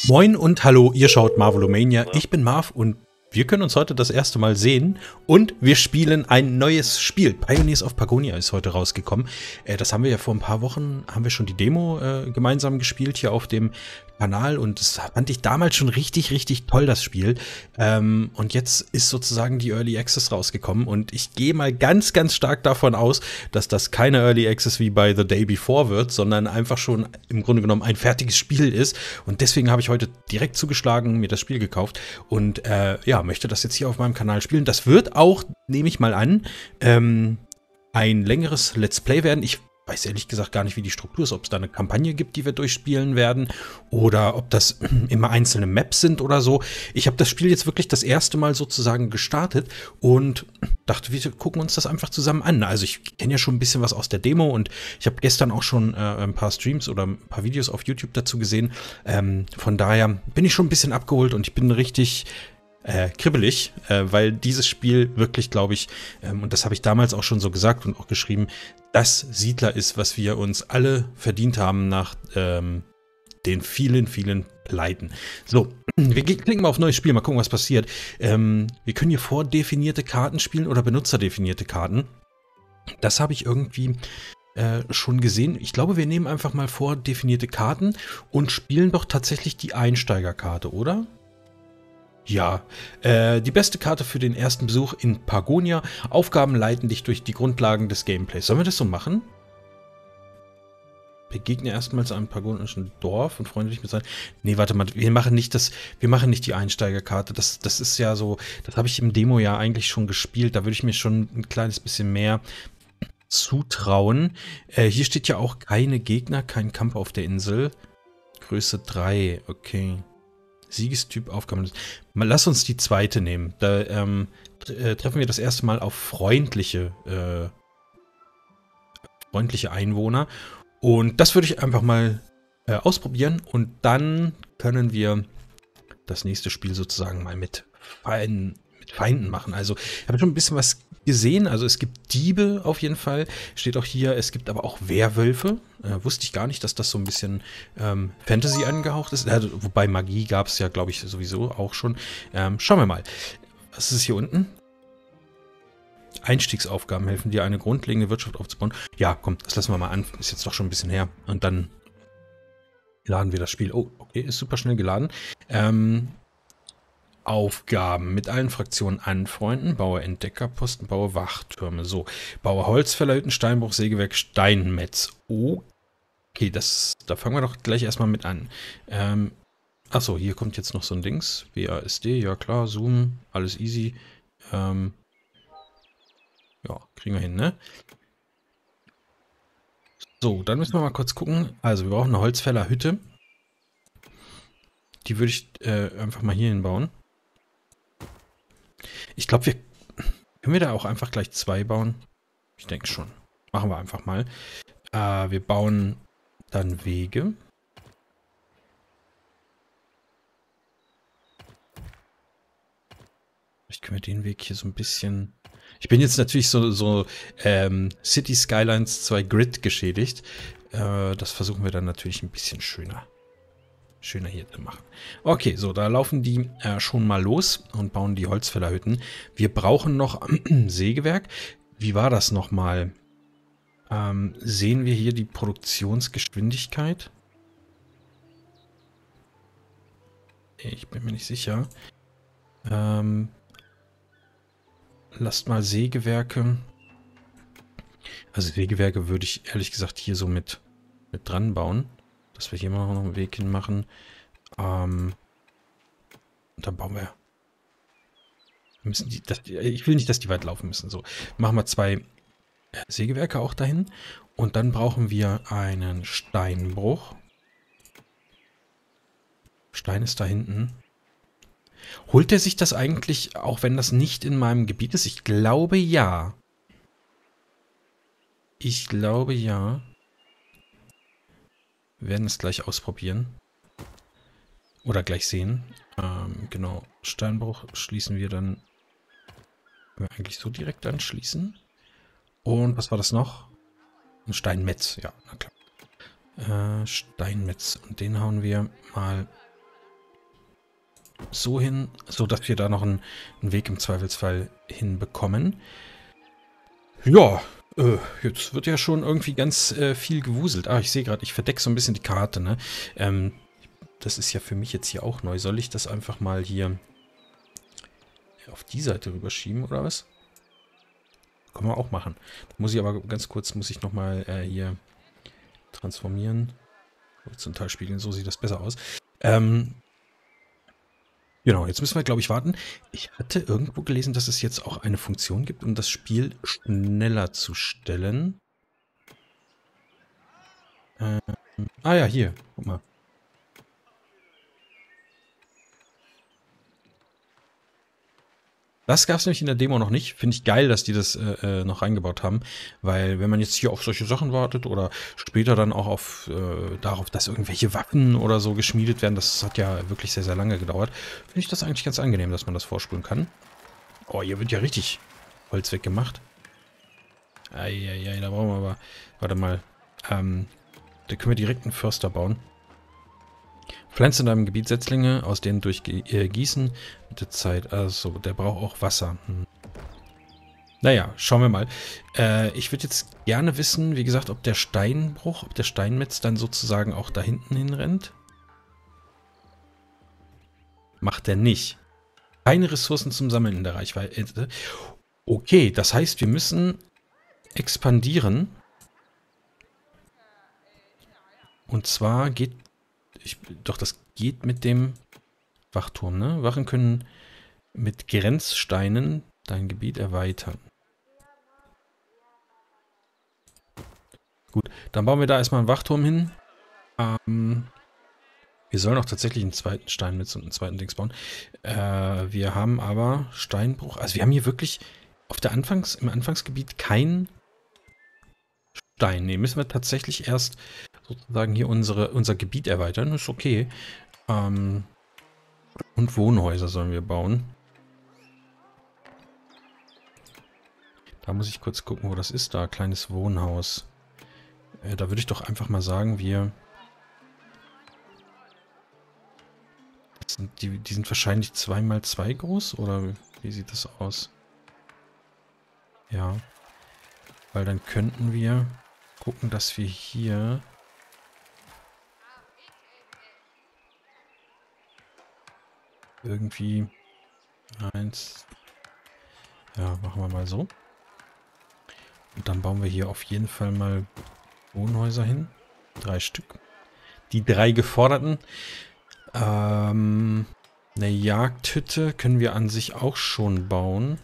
Moin und hallo, ihr schaut Marvelomania. Ich bin Marv und wir können uns heute das erste Mal sehen und wir spielen ein neues Spiel. Pioneers of Pagonia ist heute rausgekommen. Das haben wir ja vor ein paar Wochen, haben wir schon die Demo gemeinsam gespielt hier auf dem Kanal und das fand ich damals schon richtig, richtig toll, das Spiel. Und jetzt ist sozusagen die Early Access rausgekommen und ich gehe mal ganz, ganz stark davon aus, dass das keine Early Access wie bei The Day Before wird, sondern einfach schon im Grunde genommen ein fertiges Spiel ist. Und deswegen habe ich heute direkt zugeschlagen, mir das Spiel gekauft und ja, möchte das jetzt hier auf meinem Kanal spielen. Das wird auch, nehme ich mal an, ein längeres Let's Play werden. Ich weiß ehrlich gesagt gar nicht, wie die Struktur ist, ob es da eine Kampagne gibt, die wir durchspielen werden oder ob das immer einzelne Maps sind oder so. Ich habe das Spiel jetzt wirklich das erste Mal sozusagen gestartet und dachte, wir gucken uns das einfach zusammen an. Also ich kenne ja schon ein bisschen was aus der Demo und ich habe gestern auch schon ein paar Streams oder ein paar Videos auf YouTube dazu gesehen. Von daher bin ich schon ein bisschen abgeholt und ich bin richtig kribbelig, weil dieses Spiel wirklich, glaube ich, und das habe ich damals auch schon so gesagt und auch geschrieben, das Siedler ist, was wir uns alle verdient haben nach den vielen, vielen Pleiten. So, wir klicken mal auf neues Spiel, mal gucken, was passiert. Wir können hier vordefinierte Karten spielen oder benutzerdefinierte Karten. Das habe ich irgendwie schon gesehen. Ich glaube, wir nehmen einfach mal vordefinierte Karten und spielen doch tatsächlich die Einsteigerkarte, oder? Ja, die beste Karte für den ersten Besuch in Pagonia. Aufgaben leiten dich durch die Grundlagen des Gameplays. Sollen wir das so machen? Begegne erstmals einem pagonischen Dorf und freunde dich mit sein. Nee, warte mal, wir machen nicht die Einsteigerkarte. Das ist ja so, das habe ich im Demo ja eigentlich schon gespielt. Da würde ich mir schon ein kleines bisschen mehr zutrauen. Hier steht ja auch keine Gegner, kein Kampf auf der Insel. Größe 3, okay. Siegestyp Aufgaben. Lass uns die zweite nehmen. Da treffen wir das erste Mal auf freundliche Einwohner. Und das würde ich einfach mal ausprobieren. Und dann können wir das nächste Spiel sozusagen mal mit Feinden machen. Also ich habe schon ein bisschen was gesehen. Also es gibt Diebe auf jeden Fall. Steht auch hier, es gibt aber auch Werwölfe. Wusste ich gar nicht, dass das so ein bisschen Fantasy angehaucht ist. Wobei Magie gab es ja, glaube ich, sowieso auch schon. Schauen wir mal. Was ist hier unten? Einstiegsaufgaben helfen dir, eine grundlegende Wirtschaft aufzubauen. Ja, komm, das lassen wir mal an. Ist jetzt doch schon ein bisschen her. Und dann laden wir das Spiel. Oh, okay, ist super schnell geladen. Aufgaben mit allen Fraktionen anfreunden. Baue Entdeckerposten, baue Wachtürme. So, baue Holzfällerhütten, Steinbruch, Sägewerk, Steinmetz. Okay, da fangen wir doch gleich erstmal mit an. Achso, hier kommt jetzt noch so ein Dings. WASD, ja klar, Zoom, alles easy. Ja, kriegen wir hin, ne? So, dann müssen wir mal kurz gucken. Also, wir brauchen eine Holzfällerhütte. Die würde ich einfach mal hier hinbauen. Ich glaube, können wir da auch einfach gleich 2 bauen? Ich denke schon. Machen wir einfach mal. Wir bauen dann Wege. Vielleicht können wir den Weg hier so ein bisschen... Ich bin jetzt natürlich so City Skylines 2 Grid geschädigt. Das versuchen wir dann natürlich ein bisschen schöner hier zu machen. Okay, so, da laufen die schon mal los und bauen die Holzfällerhütten. Wir brauchen noch Sägewerk. Wie war das nochmal? Sehen wir hier die Produktionsgeschwindigkeit? Ich bin mir nicht sicher. Lasst mal Sägewerke. Also Sägewerke würde ich ehrlich gesagt hier so mit dran bauen. Dass wir hier mal noch einen Weg hin machen. Und dann bauen wir. Ich will nicht, dass die weit laufen müssen. So, machen wir 2 Sägewerke auch dahin. Und dann brauchen wir einen Steinbruch. Stein ist da hinten. Holt er sich das eigentlich, auch wenn das nicht in meinem Gebiet ist? Ich glaube ja. Ich glaube ja. Wir werden es gleich ausprobieren. Oder gleich sehen. Genau. Steinbruch schließen wir dann. Können wir eigentlich so direkt anschließen. Und was war das noch? Ein Steinmetz. Ja, na klar. Steinmetz. Und den hauen wir mal so hin, sodass wir da noch einen Weg im Zweifelsfall hinbekommen. Ja, jetzt wird ja schon irgendwie ganz viel gewuselt. Ah, ich sehe gerade, ich verdecke so ein bisschen die Karte, ne? Das ist ja für mich jetzt hier auch neu. Soll ich das einfach mal hier auf die Seite rüberschieben, oder was? Können wir auch machen. Muss ich aber ganz kurz, muss ich nochmal hier transformieren. Horizontal spiegeln, so sieht das besser aus. Genau, jetzt müssen wir, glaube ich, warten. Ich hatte irgendwo gelesen, dass es jetzt auch eine Funktion gibt, um das Spiel schneller zu stellen. Ah ja, hier, guck mal. Das gab es nämlich in der Demo noch nicht. Finde ich geil, dass die das noch reingebaut haben. Weil wenn man jetzt hier auf solche Sachen wartet oder später dann auch auf darauf, dass irgendwelche Waffen oder so geschmiedet werden, das hat ja wirklich sehr, sehr lange gedauert, finde ich das eigentlich ganz angenehm, dass man das vorspulen kann. Oh, hier wird ja richtig Holz weggemacht. Eieiei, da brauchen wir aber... Warte mal. Da können wir direkt einen Förster bauen. Pflanze in deinem Gebiet Setzlinge, aus denen durch Gießen mit der Zeit. Also, der braucht auch Wasser. Naja, schauen wir mal. Ich würde jetzt gerne wissen, wie gesagt, ob der Steinbruch, ob der Steinmetz dann sozusagen auch da hinten hinrennt. Macht er nicht. Keine Ressourcen zum Sammeln in der Reichweite. Okay, das heißt, wir müssen expandieren. Und zwar geht... Doch, das geht mit dem Wachturm, ne? Wachen können mit Grenzsteinen dein Gebiet erweitern. Gut, dann bauen wir da erstmal einen Wachturm hin. Wir sollen auch tatsächlich einen zweiten Steinmetz und einen zweiten Dings bauen. Wir haben aber Steinbruch. Also wir haben hier wirklich im Anfangsgebiet kein Stein. Ne, müssen wir tatsächlich erst sozusagen hier unser Gebiet erweitern. Ist okay. Und Wohnhäuser sollen wir bauen. Da muss ich kurz gucken, wo das ist. Da, kleines Wohnhaus. Da würde ich doch einfach mal sagen, die sind wahrscheinlich 2x2 groß, oder wie sieht das aus? Ja. Weil dann könnten wir gucken, dass wir hier irgendwie eins... Ja, machen wir mal so. Und dann bauen wir hier auf jeden Fall mal Wohnhäuser hin. 3 Stück. Die 3 geforderten. Eine Jagdhütte können wir an sich auch schon bauen.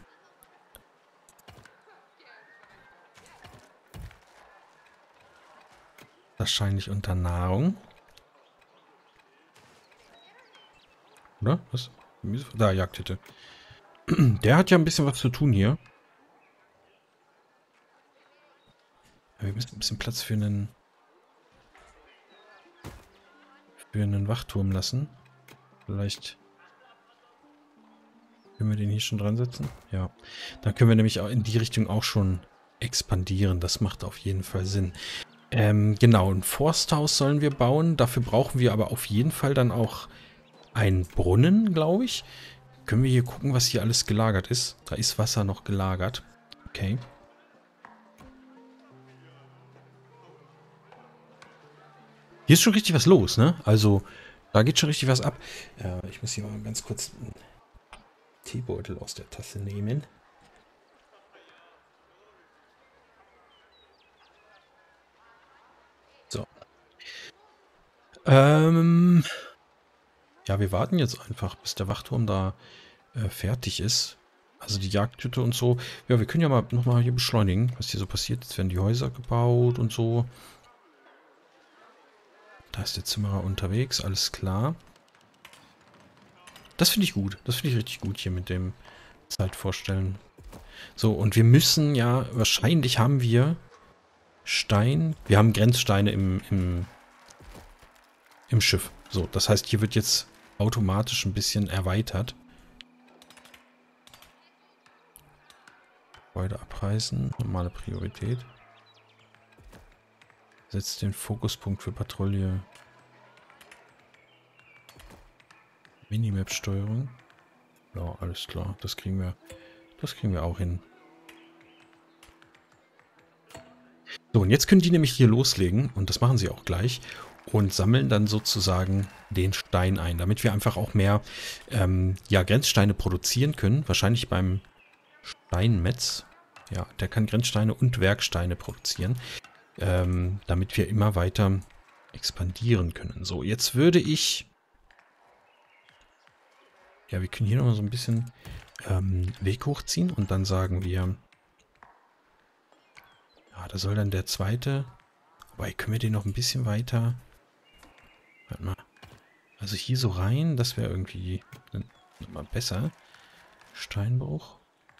Wahrscheinlich unter Nahrung. Oder? Was? Da, Jagdhütte. Der hat ja ein bisschen was zu tun hier. Wir müssen ein bisschen Platz für einen Wachturm lassen. Vielleicht können wir den hier schon dran setzen. Ja. Dann können wir nämlich auch in die Richtung auch schon expandieren. Das macht auf jeden Fall Sinn. Genau, ein Forsthaus sollen wir bauen. Dafür brauchen wir aber auf jeden Fall dann auch einen Brunnen, glaube ich. Können wir hier gucken, was hier alles gelagert ist. Da ist Wasser noch gelagert. Okay. Hier ist schon richtig was los, ne? Also, da geht schon richtig was ab. Ich muss hier mal ganz kurz einen Teebeutel aus der Tasse nehmen. So. Ja, wir warten jetzt einfach, bis der Wachturm da fertig ist. Also die Jagdhütte und so. Ja, wir können ja mal nochmal hier beschleunigen, was hier so passiert. Jetzt werden die Häuser gebaut und so. Da ist der Zimmerer unterwegs, alles klar. Das finde ich gut. Das finde ich richtig gut hier mit dem Zeitvorstellen. So, und wir müssen ja, wahrscheinlich haben wir Stein. Wir haben Grenzsteine im Schiff. So, das heißt, hier wird jetzt automatisch ein bisschen erweitert. Gebäude abreißen, normale Priorität. Setzt den Fokuspunkt für Patrouille. Minimap-Steuerung. Ja, alles klar. Das kriegen wir auch hin. So, und jetzt können die nämlich hier loslegen, und das machen sie auch gleich, und sammeln dann sozusagen den Stein ein, damit wir einfach auch mehr ja, Grenzsteine produzieren können. Wahrscheinlich beim Steinmetz. Ja, der kann Grenzsteine und Werksteine produzieren, damit wir immer weiter expandieren können. So, jetzt würde ich... Ja, wir können hier noch mal so ein bisschen Weg hochziehen und dann sagen wir... Ja, da soll dann der zweite... Wobei, können wir den noch ein bisschen weiter... Warte mal. Also hier so rein, das wäre irgendwie mal besser. Steinbruch.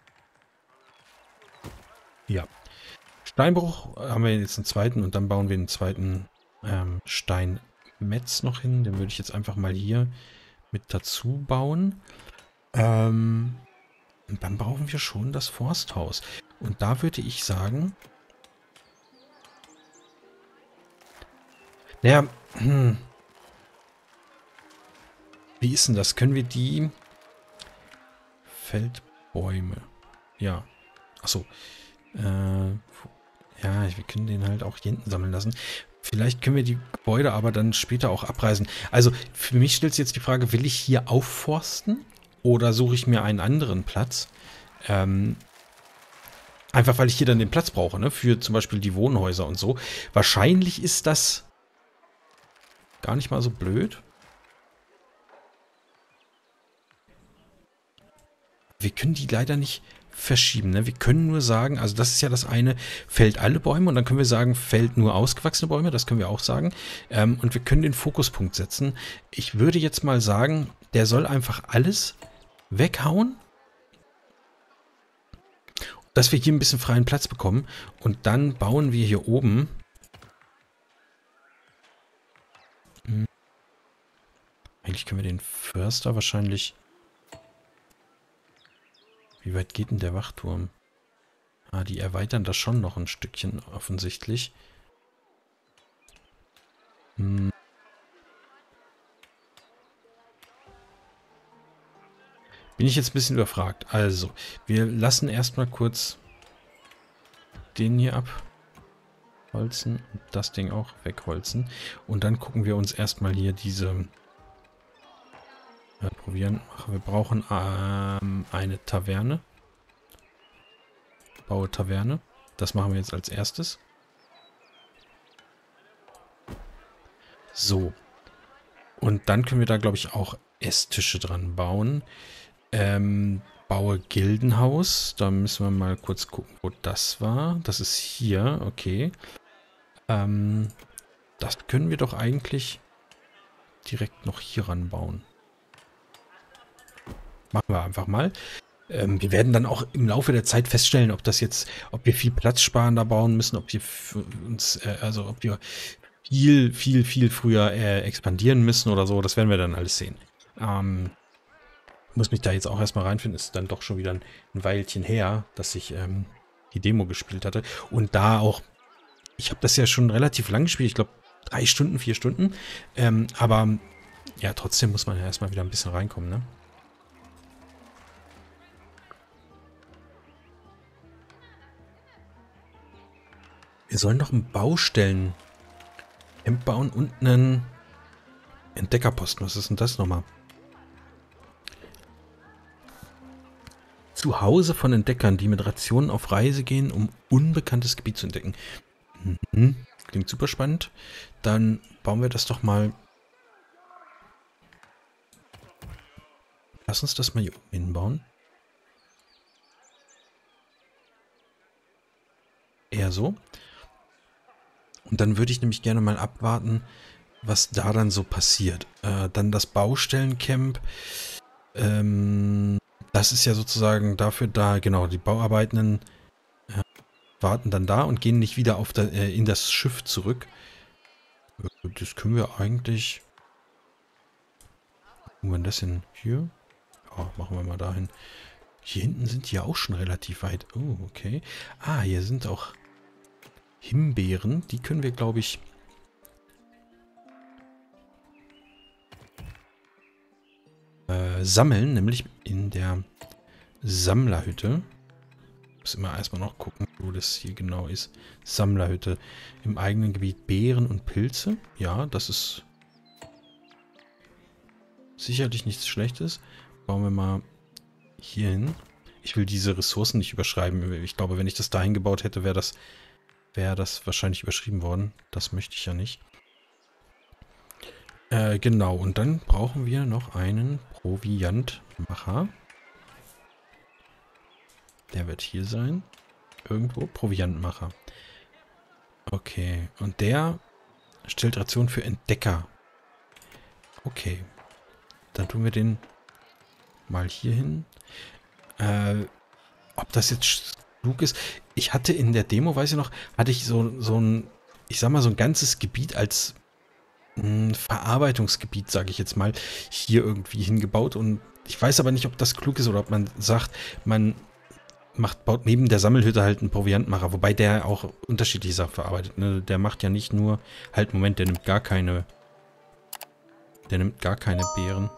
Ja. Steinbruch haben wir jetzt einen zweiten und dann bauen wir einen zweiten Steinmetz noch hin. Den würde ich jetzt einfach mal hier mit dazu bauen. Und dann brauchen wir schon das Forsthaus. Und da würde ich sagen... Naja, wie ist denn das? Können wir die Feldbäume? Ja. Achso. Ja, wir können den halt auch hier hinten sammeln lassen. Vielleicht können wir die Gebäude aber dann später auch abreißen. Also für mich stellt sich jetzt die Frage, will ich hier aufforsten oder suche ich mir einen anderen Platz? Einfach weil ich hier dann den Platz brauche, ne? Für zum Beispiel die Wohnhäuser und so. Wahrscheinlich ist das gar nicht mal so blöd. Wir können die leider nicht verschieben. Ne? Wir können nur sagen, also das ist ja das eine, fällt alle Bäume und dann können wir sagen, fällt nur ausgewachsene Bäume, das können wir auch sagen. Und wir können den Fokuspunkt setzen. Ich würde jetzt mal sagen, der soll einfach alles weghauen, dass wir hier ein bisschen freien Platz bekommen und dann bauen wir hier oben eigentlich können wir den Förster wahrscheinlich... Wie weit geht denn der Wachturm? Ah, die erweitern das schon noch ein Stückchen offensichtlich. Bin ich jetzt ein bisschen überfragt. Also, wir lassen erstmal kurz den hier abholzen und das Ding auch wegholzen. Und dann gucken wir uns erstmal hier diese... probieren. Ach, wir brauchen eine Taverne. Baue Taverne. Das machen wir jetzt als erstes. So. Und dann können wir da, glaube ich, auch Esstische dran bauen. Baue Gildenhaus. Da müssen wir mal kurz gucken, wo das war. Das ist hier. Okay. Das können wir doch eigentlich direkt noch hier ranbauen. Machen wir einfach mal. Wir werden dann auch im Laufe der Zeit feststellen, ob wir viel platzsparender bauen müssen, ob wir uns, ob wir viel früher expandieren müssen oder so. Das werden wir dann alles sehen. Muss mich da jetzt auch erstmal reinfinden. Ist dann doch schon wieder ein Weilchen her, dass ich die Demo gespielt hatte. Und da auch, ich habe das ja schon relativ lang gespielt. Ich glaube 3 Stunden, 4 Stunden. Aber ja, trotzdem muss man ja erstmal wieder ein bisschen reinkommen, ne? Wir sollen doch einen Baustellen bauen und einen Entdeckerposten. Was ist denn das nochmal? Zuhause von Entdeckern, die mit Rationen auf Reise gehen, um unbekanntes Gebiet zu entdecken. Klingt super spannend. Dann bauen wir das doch mal. Lass uns das mal hier oben hinbauen. Eher so. Und dann würde ich nämlich gerne mal abwarten, was da dann so passiert. Dann das Baustellencamp. Das ist ja sozusagen dafür da, genau, die Bauarbeitenden warten dann da und gehen nicht wieder in das Schiff zurück. Das können wir eigentlich... Wo wir das hin? Hier? Ja, machen wir mal dahin. Hier hinten sind die ja auch schon relativ weit. Oh, okay. Ah, hier sind auch Himbeeren. Die können wir, glaube ich... sammeln, nämlich in der Sammlerhütte. Muss immer erstmal noch gucken, wo das hier genau ist. Sammlerhütte. Im eigenen Gebiet Beeren und Pilze. Ja, das ist sicherlich nichts Schlechtes. Bauen wir mal hier hin. Ich will diese Ressourcen nicht überschreiben. Ich glaube, wenn ich das dahin gebaut hätte, wäre das wahrscheinlich überschrieben worden. Das möchte ich ja nicht. Genau, und dann brauchen wir noch einen Proviantmacher. Der wird hier sein. Irgendwo. Proviantmacher. Okay, und der stellt Ration für Entdecker. Okay. Dann tun wir den mal hier hin. Ob das jetzt klug ist? Ich hatte in der Demo, weiß ich noch, hatte ich so ein, ich sag mal, so ein ganzes Gebiet als Verarbeitungsgebiet, sage ich jetzt mal, hier irgendwie hingebaut. Und ich weiß aber nicht, ob das klug ist oder ob man sagt, man baut neben der Sammelhütte halt einen Proviantmacher, wobei der auch unterschiedliche Sachen verarbeitet. Ne? Der macht ja nicht nur, halt, Moment, der nimmt gar keine Beeren.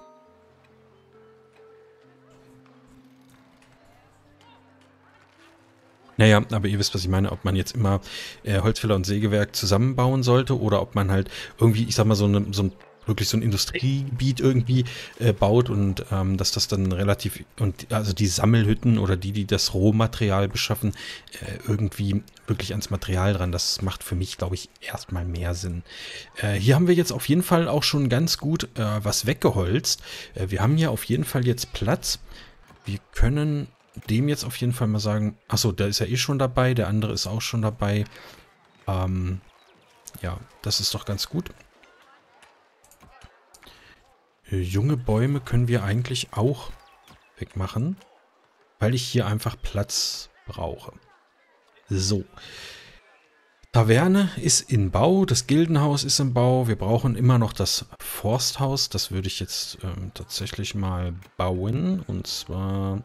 Naja, aber ihr wisst, was ich meine, ob man jetzt immer Holzfäller und Sägewerk zusammenbauen sollte oder ob man halt irgendwie, ich sag mal, wirklich so ein Industriegebiet irgendwie baut und dass das dann relativ, und also die Sammelhütten oder die das Rohmaterial beschaffen, irgendwie wirklich ans Material dran. Das macht für mich, glaube ich, erstmal mehr Sinn. Hier haben wir jetzt auf jeden Fall auch schon ganz gut was weggeholzt. Wir haben hier auf jeden Fall jetzt Platz. Wir können dem jetzt auf jeden Fall mal sagen, achso, der ist ja eh schon dabei, der andere ist auch schon dabei. Ja, das ist doch ganz gut. Junge Bäume können wir eigentlich auch wegmachen, weil ich hier einfach Platz brauche. So. Taverne ist in Bau, das Gildenhaus ist im Bau. Wir brauchen immer noch das Forsthaus. Das würde ich jetzt tatsächlich mal bauen. Und zwar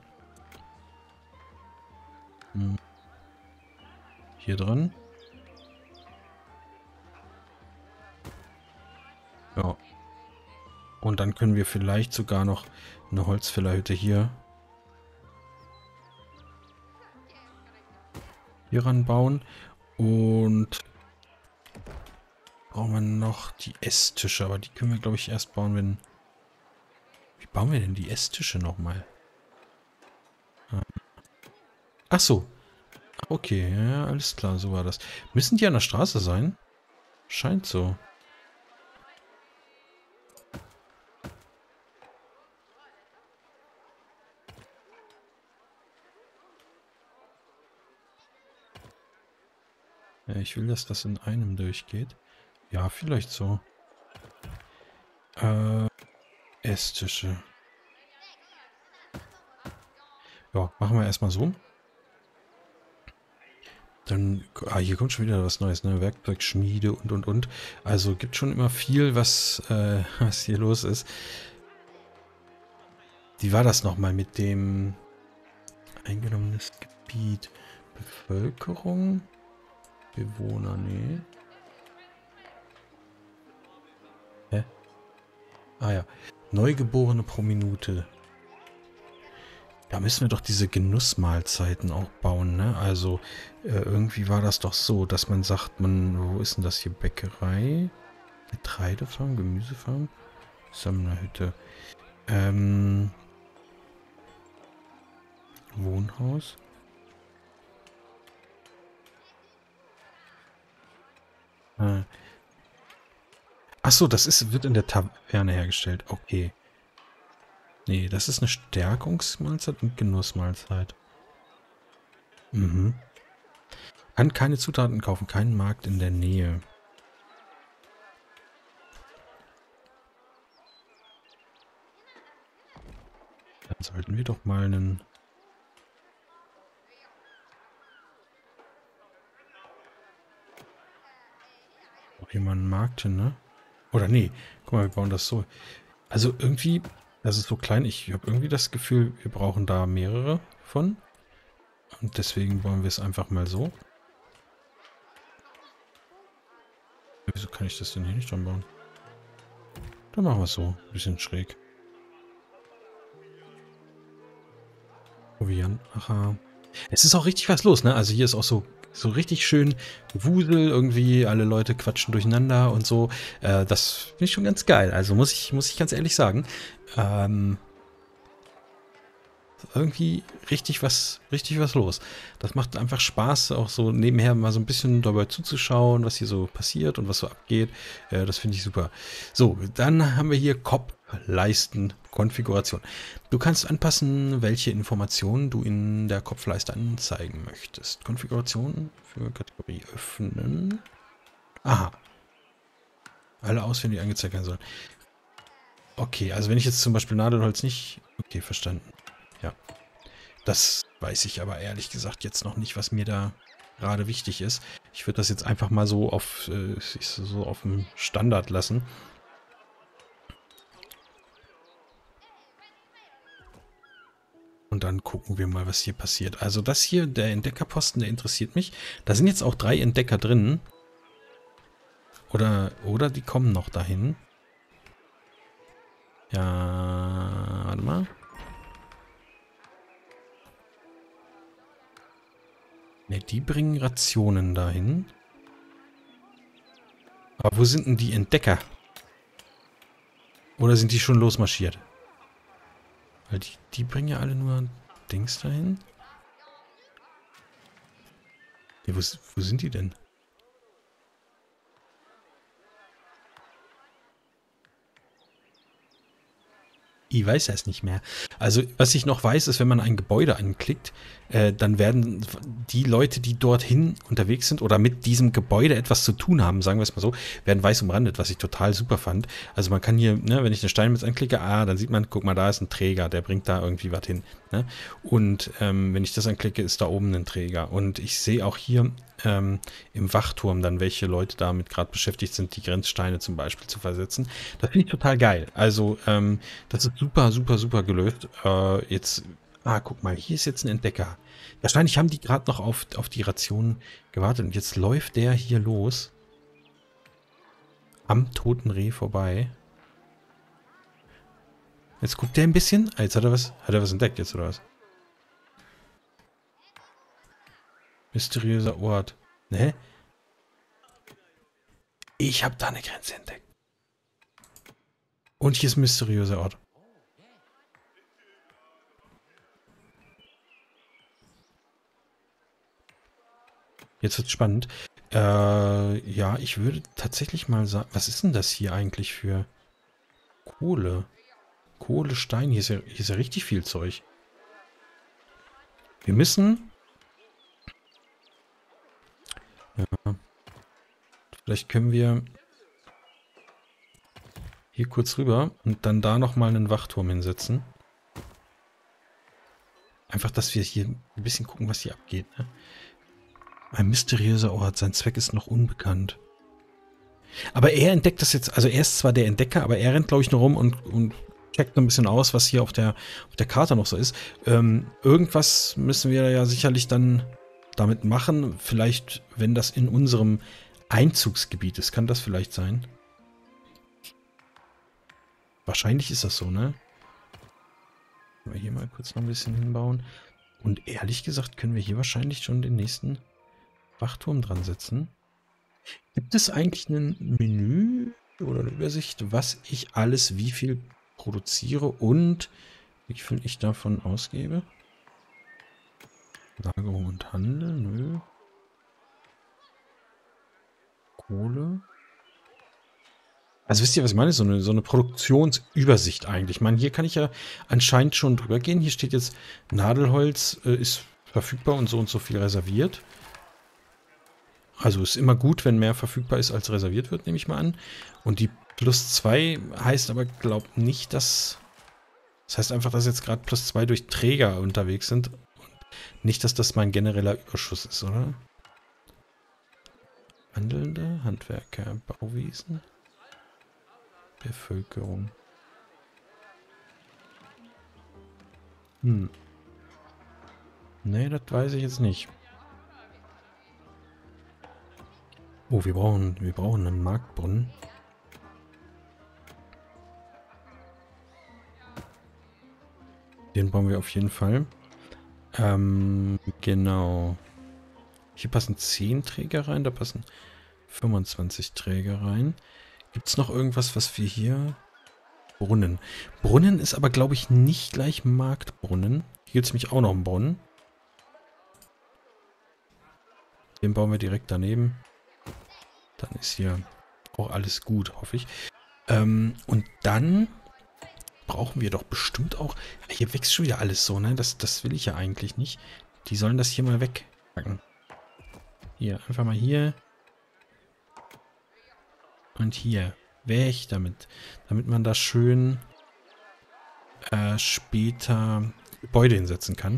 hier dran. Ja. Und dann können wir vielleicht sogar noch eine Holzfällerhütte hier ranbauen. Und brauchen wir noch die Esstische. Aber die können wir, glaube ich, erst bauen, wenn... Wie bauen wir denn die Esstische nochmal? Ach so. Okay, ja, alles klar, so war das. Müssen die an der Straße sein? Scheint so. Ja, ich will, dass das in einem durchgeht. Ja, vielleicht so. Esstische. Ja, machen wir erstmal so. Dann, hier kommt schon wieder was Neues, ne? Werkzeugschmiede und. Also gibt schon immer viel, was hier los ist. Wie war das nochmal mit dem eingenommenes Gebiet? Bevölkerung? Bewohner, nee. Hä? Ah ja. Neugeborene pro Minute. Da müssen wir doch diese Genussmahlzeiten auch bauen, ne? Also, irgendwie war das doch so, dass man sagt, wo ist denn das hier? Bäckerei? Getreidefarm, Gemüsefarm? Sammlerhütte. Wohnhaus. Achso, wird in der Taverne hergestellt. Okay. Nee, das ist eine Stärkungsmahlzeit und Genussmahlzeit. Mhm. Kann keine Zutaten kaufen, keinen Markt in der Nähe. Dann sollten wir doch mal hier mal einen Markt hin, ne? Oder nee, guck mal, wir bauen das so. Also irgendwie, das ist so klein, ich habe irgendwie das Gefühl, wir brauchen da mehrere von. Und deswegen bauen wir es einfach mal so. Wieso kann ich das denn hier nicht dran bauen? Dann machen wir es so, ein bisschen schräg. Proviant. Aha. Es ist auch richtig was los, ne? Also hier ist auch so richtig schön Wusel, irgendwie alle Leute quatschen durcheinander und so. Das finde ich schon ganz geil. Also muss ich ganz ehrlich sagen. Irgendwie richtig was los. Das macht einfach Spaß, auch so nebenher mal so ein bisschen dabei zuzuschauen, was hier so passiert und was so abgeht. Das finde ich super. So, dann haben wir hier Kopfleisten-Konfiguration. Du kannst anpassen, welche Informationen du in der Kopfleiste anzeigen möchtest. Konfiguration für Kategorie öffnen. Aha. Alle auswendig angezeigt werden sollen. Okay, also wenn ich jetzt zum Beispiel Nadelholz nicht... Okay, verstanden. Ja. Das weiß ich aber ehrlich gesagt jetzt noch nicht, was mir da gerade wichtig ist. Ich würde das jetzt einfach mal so auf dem Standard lassen. Und dann gucken wir mal, was hier passiert. Also das hier, der Entdeckerposten, der interessiert mich. Da sind jetzt auch 3 Entdecker drin. Oder die kommen noch dahin. Ja, warte mal. Ne, die bringen Rationen dahin. Aber wo sind denn die Entdecker? Oder sind die schon losmarschiert? Weil die bringen ja alle nur Dings dahin. Ne, wo sind die denn? Ich weiß es nicht mehr. Also, was ich noch weiß, ist, wenn man ein Gebäude anklickt, dann werden die Leute, die dorthin unterwegs sind oder mit diesem Gebäude etwas zu tun haben, sagen wir es mal so, werden weiß umrandet, was ich total super fand. Also man kann hier, ne, wenn ich eine Steinmetz anklicke, dann sieht man, guck mal, da ist ein Träger, der bringt da irgendwie was hin. Ne? Und wenn ich das anklicke, ist da oben ein Träger. Und ich sehe auch hier im Wachturm dann, welche Leute damit gerade beschäftigt sind, die Grenzsteine zum Beispiel zu versetzen. Das finde ich total geil. Also das ist super gelöst. Guck mal, hier ist jetzt ein Entdecker. Wahrscheinlich haben die gerade noch auf die Ration gewartet. Und jetzt läuft der hier los. Am toten Reh vorbei. Jetzt guckt der ein bisschen. Jetzt hat er was entdeckt jetzt, oder was? Mysteriöser Ort. Ne? Ich habe da eine Grenze entdeckt. Und hier ist ein mysteriöser Ort. Jetzt wird's spannend. Ja, ich würde tatsächlich mal sagen, was ist denn das hier eigentlich für Kohle? Kohle, Stein, hier ist ja richtig viel Zeug. Wir müssen... Ja, vielleicht können wir hier kurz rüber und dann da nochmal einen Wachturm hinsetzen. Einfach, dass wir hier ein bisschen gucken, was hier abgeht. Ne? Ein mysteriöser Ort, sein Zweck ist noch unbekannt. Aber er entdeckt das jetzt, also er ist zwar der Entdecker, aber er rennt, glaube ich, nur rum und checkt ein bisschen aus, was hier auf der Karte noch so ist. Irgendwas müssen wir ja sicherlich dann damit machen. Vielleicht, wenn das in unserem Einzugsgebiet ist, kann das vielleicht sein. Wahrscheinlich ist das so, ne? Können wir hier mal kurz noch ein bisschen hinbauen. Und ehrlich gesagt können wir hier wahrscheinlich schon den nächsten Wachturm dran setzen. Gibt es eigentlich ein Menü oder eine Übersicht, was ich alles wie viel produziere und wie viel ich davon ausgebe? Lagerung und Handel, nö. Kohle. Also wisst ihr, was ich meine? So eine Produktionsübersicht eigentlich. Ich meine, hier kann ich ja anscheinend schon drüber gehen. Hier steht jetzt, Nadelholz ist verfügbar und so viel reserviert. Also ist immer gut, wenn mehr verfügbar ist, als reserviert wird, nehme ich mal an. Und die +2 heißt aber, glaubt nicht, dass... Das heißt einfach, dass jetzt gerade +2 durch Träger unterwegs sind. Und nicht, dass das mein genereller Überschuss ist, oder? Handelnde, Handwerker, Bauwesen, Bevölkerung. Nee, das weiß ich jetzt nicht. Oh, wir brauchen einen Marktbrunnen. Den bauen wir auf jeden Fall. Genau. Hier passen 10 Träger rein, da passen 25 Träger rein. Gibt es noch irgendwas, was wir hier... Brunnen. Brunnen ist aber, glaube ich, nicht gleich Marktbrunnen. Hier gibt es nämlich auch noch einen Brunnen. Den bauen wir direkt daneben. Dann ist hier auch alles gut, hoffe ich. Und dann brauchen wir doch bestimmt auch... Hier wächst schon wieder alles so, ne? Das will ich ja eigentlich nicht. Die sollen das hier mal wegpacken. Hier, einfach mal hier. Und hier. Weg damit. Damit man da schön später Gebäude hinsetzen kann.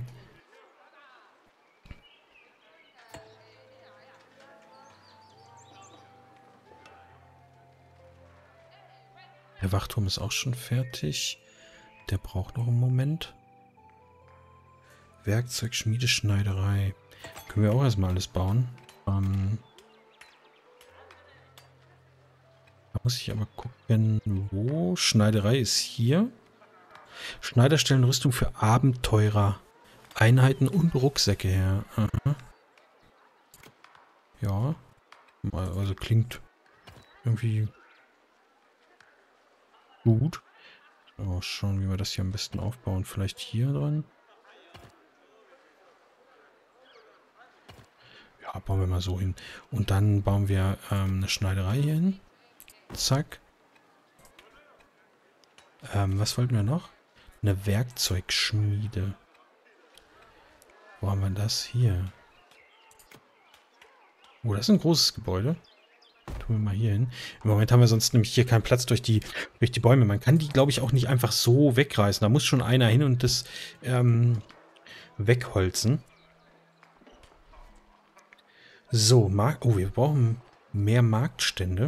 Der Wachturm ist auch schon fertig. Der braucht noch einen Moment. Werkzeug, Schmiede, Schneiderei. Können wir auch erstmal alles bauen. Da muss ich aber gucken, wo. Schneiderei ist hier. Schneider stellen Rüstung für Abenteurer, Einheiten und Rucksäcke her. Aha. Ja. Also klingt irgendwie gut. So, schauen, wie wir das hier am besten aufbauen. Vielleicht hier dran. Ja, bauen wir mal so hin. Und dann bauen wir eine Schneiderei hier hin. Zack. Was wollten wir noch? Eine Werkzeugschmiede. Wo haben wir das? Hier. Oh, das ist ein großes Gebäude. Tun wir mal hier hin. Im Moment haben wir sonst nämlich hier keinen Platz durch die Bäume. Man kann die, glaube ich, auch nicht einfach so wegreißen. Da muss schon einer hin und das wegholzen. So, oh, wir brauchen mehr Marktstände.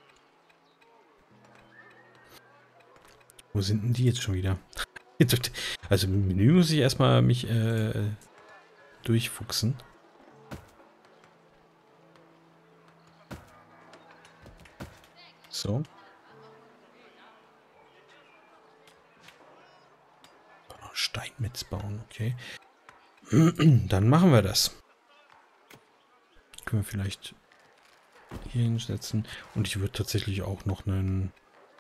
Wo sind denn die jetzt schon wieder? Also im Menü muss ich erstmal mich durchfuchsen. So. Steinmetz bauen, okay. Dann machen wir das. Können wir vielleicht hier hinsetzen. Und ich würde tatsächlich auch noch einen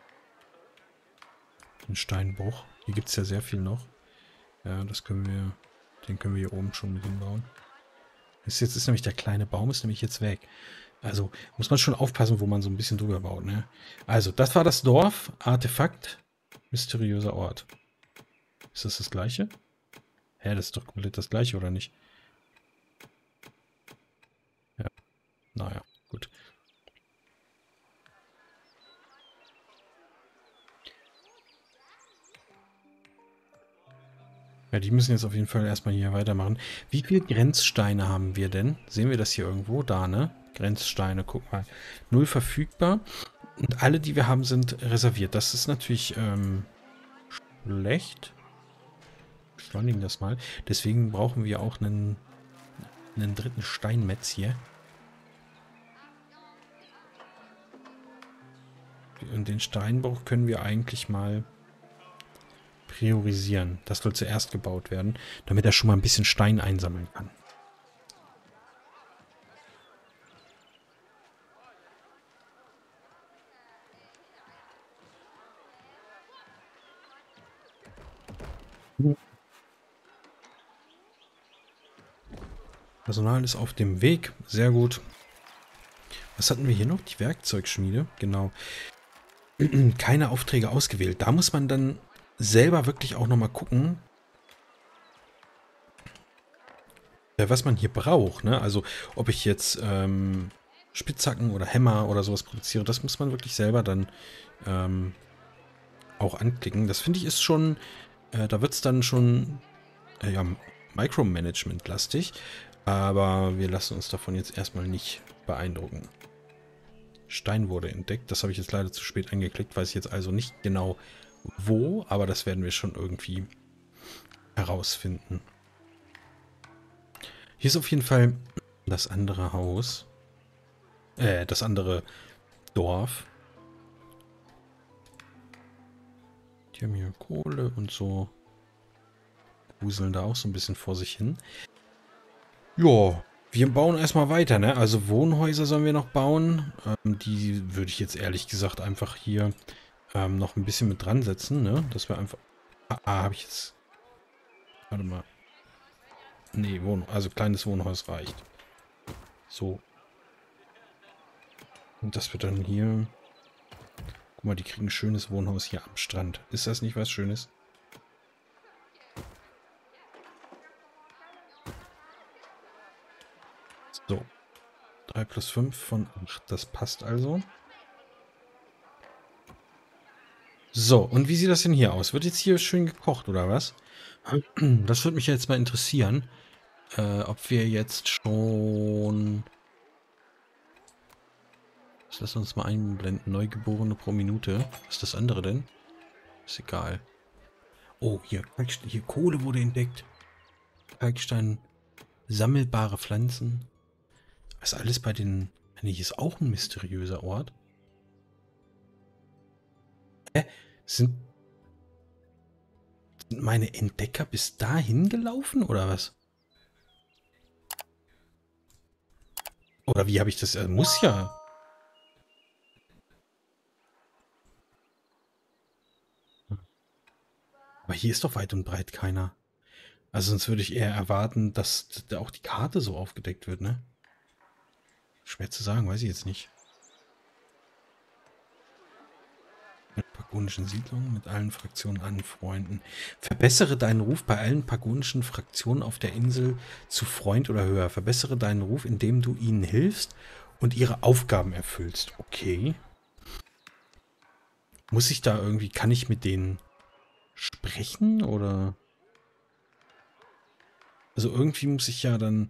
Steinbruch. Hier gibt es ja sehr viel noch. Ja, das können wir. Den können wir hier oben schon mit hinbauen. Jetzt ist nämlich der kleine Baum ist nämlich jetzt weg. Also muss man schon aufpassen, wo man so ein bisschen drüber baut, ne? Also, das war das Dorf. Artefakt. Mysteriöser Ort. Ist das das gleiche? Hä, das ist doch komplett das gleiche, oder nicht? Ja. Naja, gut. Ja, die müssen jetzt auf jeden Fall erstmal hier weitermachen. Wie viele Grenzsteine haben wir denn? Sehen wir das hier irgendwo? Da, ne? Grenzsteine, guck mal. 0 verfügbar. Und alle, die wir haben, sind reserviert. Das ist natürlich schlecht. Beschleunigen das mal. Deswegen brauchen wir auch einen dritten Steinmetz hier. Und den Steinbruch können wir eigentlich mal priorisieren. Das soll zuerst gebaut werden, damit er schon mal ein bisschen Stein einsammeln kann. Personal ist auf dem Weg. Sehr gut. Was hatten wir hier noch? Die Werkzeugschmiede. Genau. Keine Aufträge ausgewählt. Da muss man dann selber wirklich auch nochmal gucken, was man hier braucht. Ne? Also ob ich jetzt Spitzhacken oder Hämmer oder sowas produziere, das muss man wirklich selber dann auch anklicken. Das finde ich ist schon, da wird es dann schon ja, Micromanagement-lastig. Aber wir lassen uns davon jetzt erstmal nicht beeindrucken. Stein wurde entdeckt. Das habe ich jetzt leider zu spät angeklickt. Weiß ich jetzt also nicht genau wo, aber das werden wir schon irgendwie herausfinden. Hier ist auf jeden Fall das andere Haus. Das andere Dorf. Die haben hier Kohle und so. wuseln da auch so ein bisschen vor sich hin. Ja, wir bauen erstmal weiter, ne? Also Wohnhäuser sollen wir noch bauen. Die würde ich jetzt ehrlich gesagt einfach hier noch ein bisschen mit dran setzen, ne? Dass wir einfach... habe ich jetzt... Warte mal. Nee, also kleines Wohnhaus reicht. So. Und das wird dann hier... Guck mal, die kriegen ein schönes Wohnhaus hier am Strand. Ist das nicht was Schönes? So. 3 plus 5 von 8. Das passt also. So, und wie sieht das denn hier aus? Wird jetzt hier schön gekocht, oder was? Das würde mich jetzt mal interessieren, ob wir jetzt schon... Lass uns mal einblenden. Neugeborene pro Minute. Was ist das andere denn? Ist egal. Oh, hier Kohle wurde entdeckt. Kalkstein, sammelbare Pflanzen. Was alles bei den... Nee, hier ist auch ein mysteriöser Ort. Sind meine Entdecker bis dahin gelaufen, oder was? Oder wie habe ich das... muss ja... Aber hier ist doch weit und breit keiner. Also sonst würde ich eher erwarten, dass da auch die Karte so aufgedeckt wird, ne? Schwer zu sagen, weiß ich jetzt nicht. Mit pagonischen Siedlungen, mit allen Fraktionen anfreunden. Verbessere deinen Ruf bei allen pagonischen Fraktionen auf der Insel zu Freund oder höher. Verbessere deinen Ruf, indem du ihnen hilfst und ihre Aufgaben erfüllst. Okay. Muss ich da irgendwie, kann ich mit denen sprechen oder... Also irgendwie muss ich ja dann...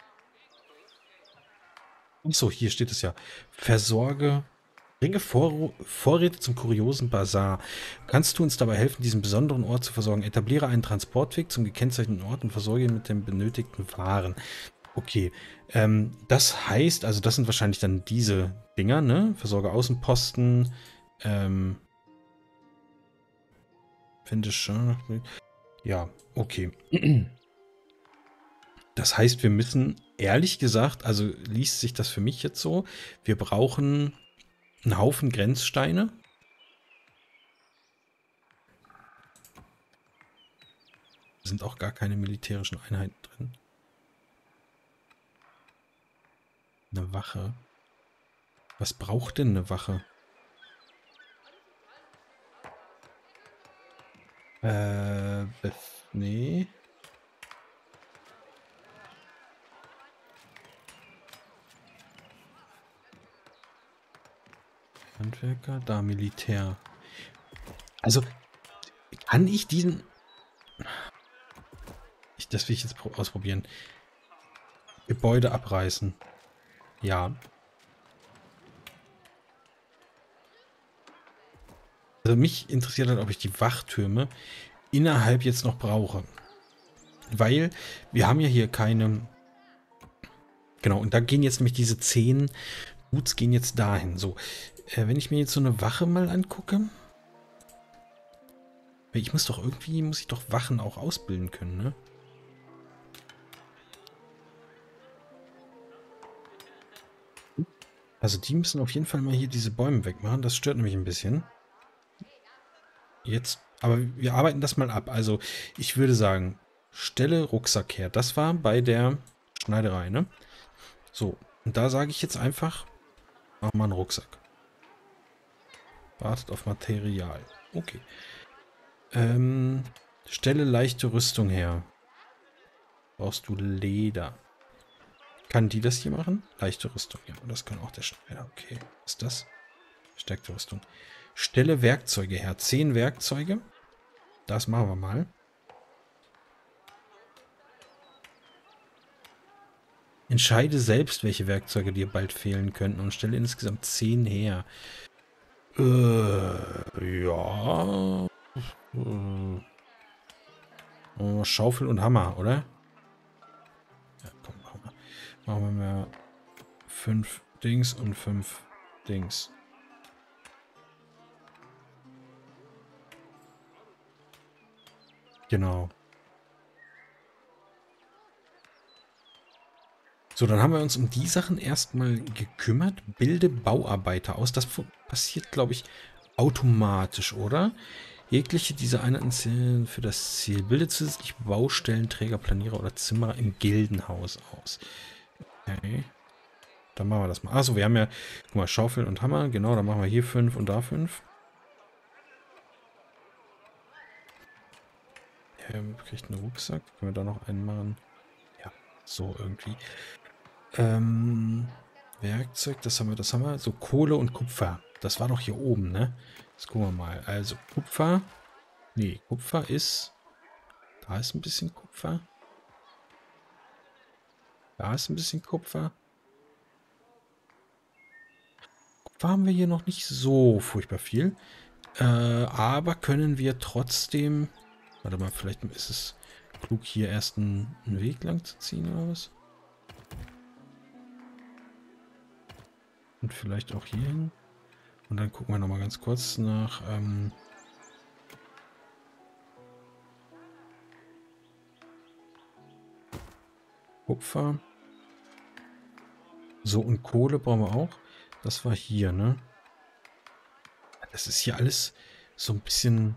Achso, hier steht es ja. Versorge... Bringe Vorräte zum kuriosen Bazar. Kannst du uns dabei helfen, diesen besonderen Ort zu versorgen? Etabliere einen Transportweg zum gekennzeichneten Ort und versorge ihn mit den benötigten Waren. Okay. Das heißt, also das sind wahrscheinlich dann diese Dinger, ne? Versorge Außenposten. Finde schon. Ja, okay. Das heißt, wir müssen, ehrlich gesagt, also liest sich das für mich jetzt so, wir brauchen einen Haufen Grenzsteine. Da sind auch gar keine militärischen Einheiten drin. Eine Wache. Was braucht denn eine Wache? Nee. Handwerker, da Militär. Also, kann ich diesen... Das will ich jetzt ausprobieren. Gebäude abreißen. Ja. Also mich interessiert halt, ob ich die Wachtürme innerhalb jetzt noch brauche. Weil wir haben ja hier keine... Genau, und da gehen jetzt nämlich diese 10 Boots gehen jetzt dahin. So, wenn ich mir jetzt so eine Wache mal angucke... Ich muss doch irgendwie, muss ich doch Wachen auch ausbilden können, ne? Also die müssen auf jeden Fall mal hier diese Bäume wegmachen. Das stört nämlich ein bisschen. Jetzt, aber wir arbeiten das mal ab. Also ich würde sagen, stelle Rucksack her. Das war bei der Schneiderei, ne? So, und da sage ich jetzt einfach, mach mal einen Rucksack. Wartet auf Material. Okay. Stelle leichte Rüstung her. Brauchst du Leder. Kann die das hier machen? Leichte Rüstung, ja. Und das kann auch der Schneider. Okay. Was ist das? Verstärkte Rüstung. Stelle Werkzeuge her. 10 Werkzeuge. Das machen wir mal. Entscheide selbst, welche Werkzeuge dir bald fehlen könnten und stelle insgesamt 10 her. Ja. Schaufel und Hammer, oder? Ja, komm, machen wir mal 5 Dings und 5 Dings. Genau. So, dann haben wir uns um die Sachen erstmal gekümmert. Bilde Bauarbeiter aus. Das passiert, glaube ich, automatisch, oder? Jegliche dieser Einheiten zählen für das Ziel. Bilde zusätzlich Baustellenträger, Planierer oder Zimmerer im Gildenhaus aus. Okay. Dann machen wir das mal. Achso, wir haben ja, guck mal, Schaufel und Hammer. Genau, dann machen wir hier 5 und da 5. Kriegt einen Rucksack. Können wir da noch einen machen? Ja, so irgendwie. Werkzeug, das haben wir, das haben wir. So, Kohle und Kupfer. Das war doch hier oben, ne? Jetzt gucken wir mal. Also, Kupfer. Nee, Kupfer ist. Da ist ein bisschen Kupfer. Da ist ein bisschen Kupfer. Kupfer haben wir hier noch nicht so furchtbar viel. Aber können wir trotzdem. Warte mal, vielleicht ist es klug, hier erst einen Weg lang zu ziehen oder was? Und vielleicht auch hier hin. Und dann gucken wir nochmal ganz kurz nach. Kupfer. So, und Kohle brauchen wir auch. Das war hier, ne? Das ist hier alles so ein bisschen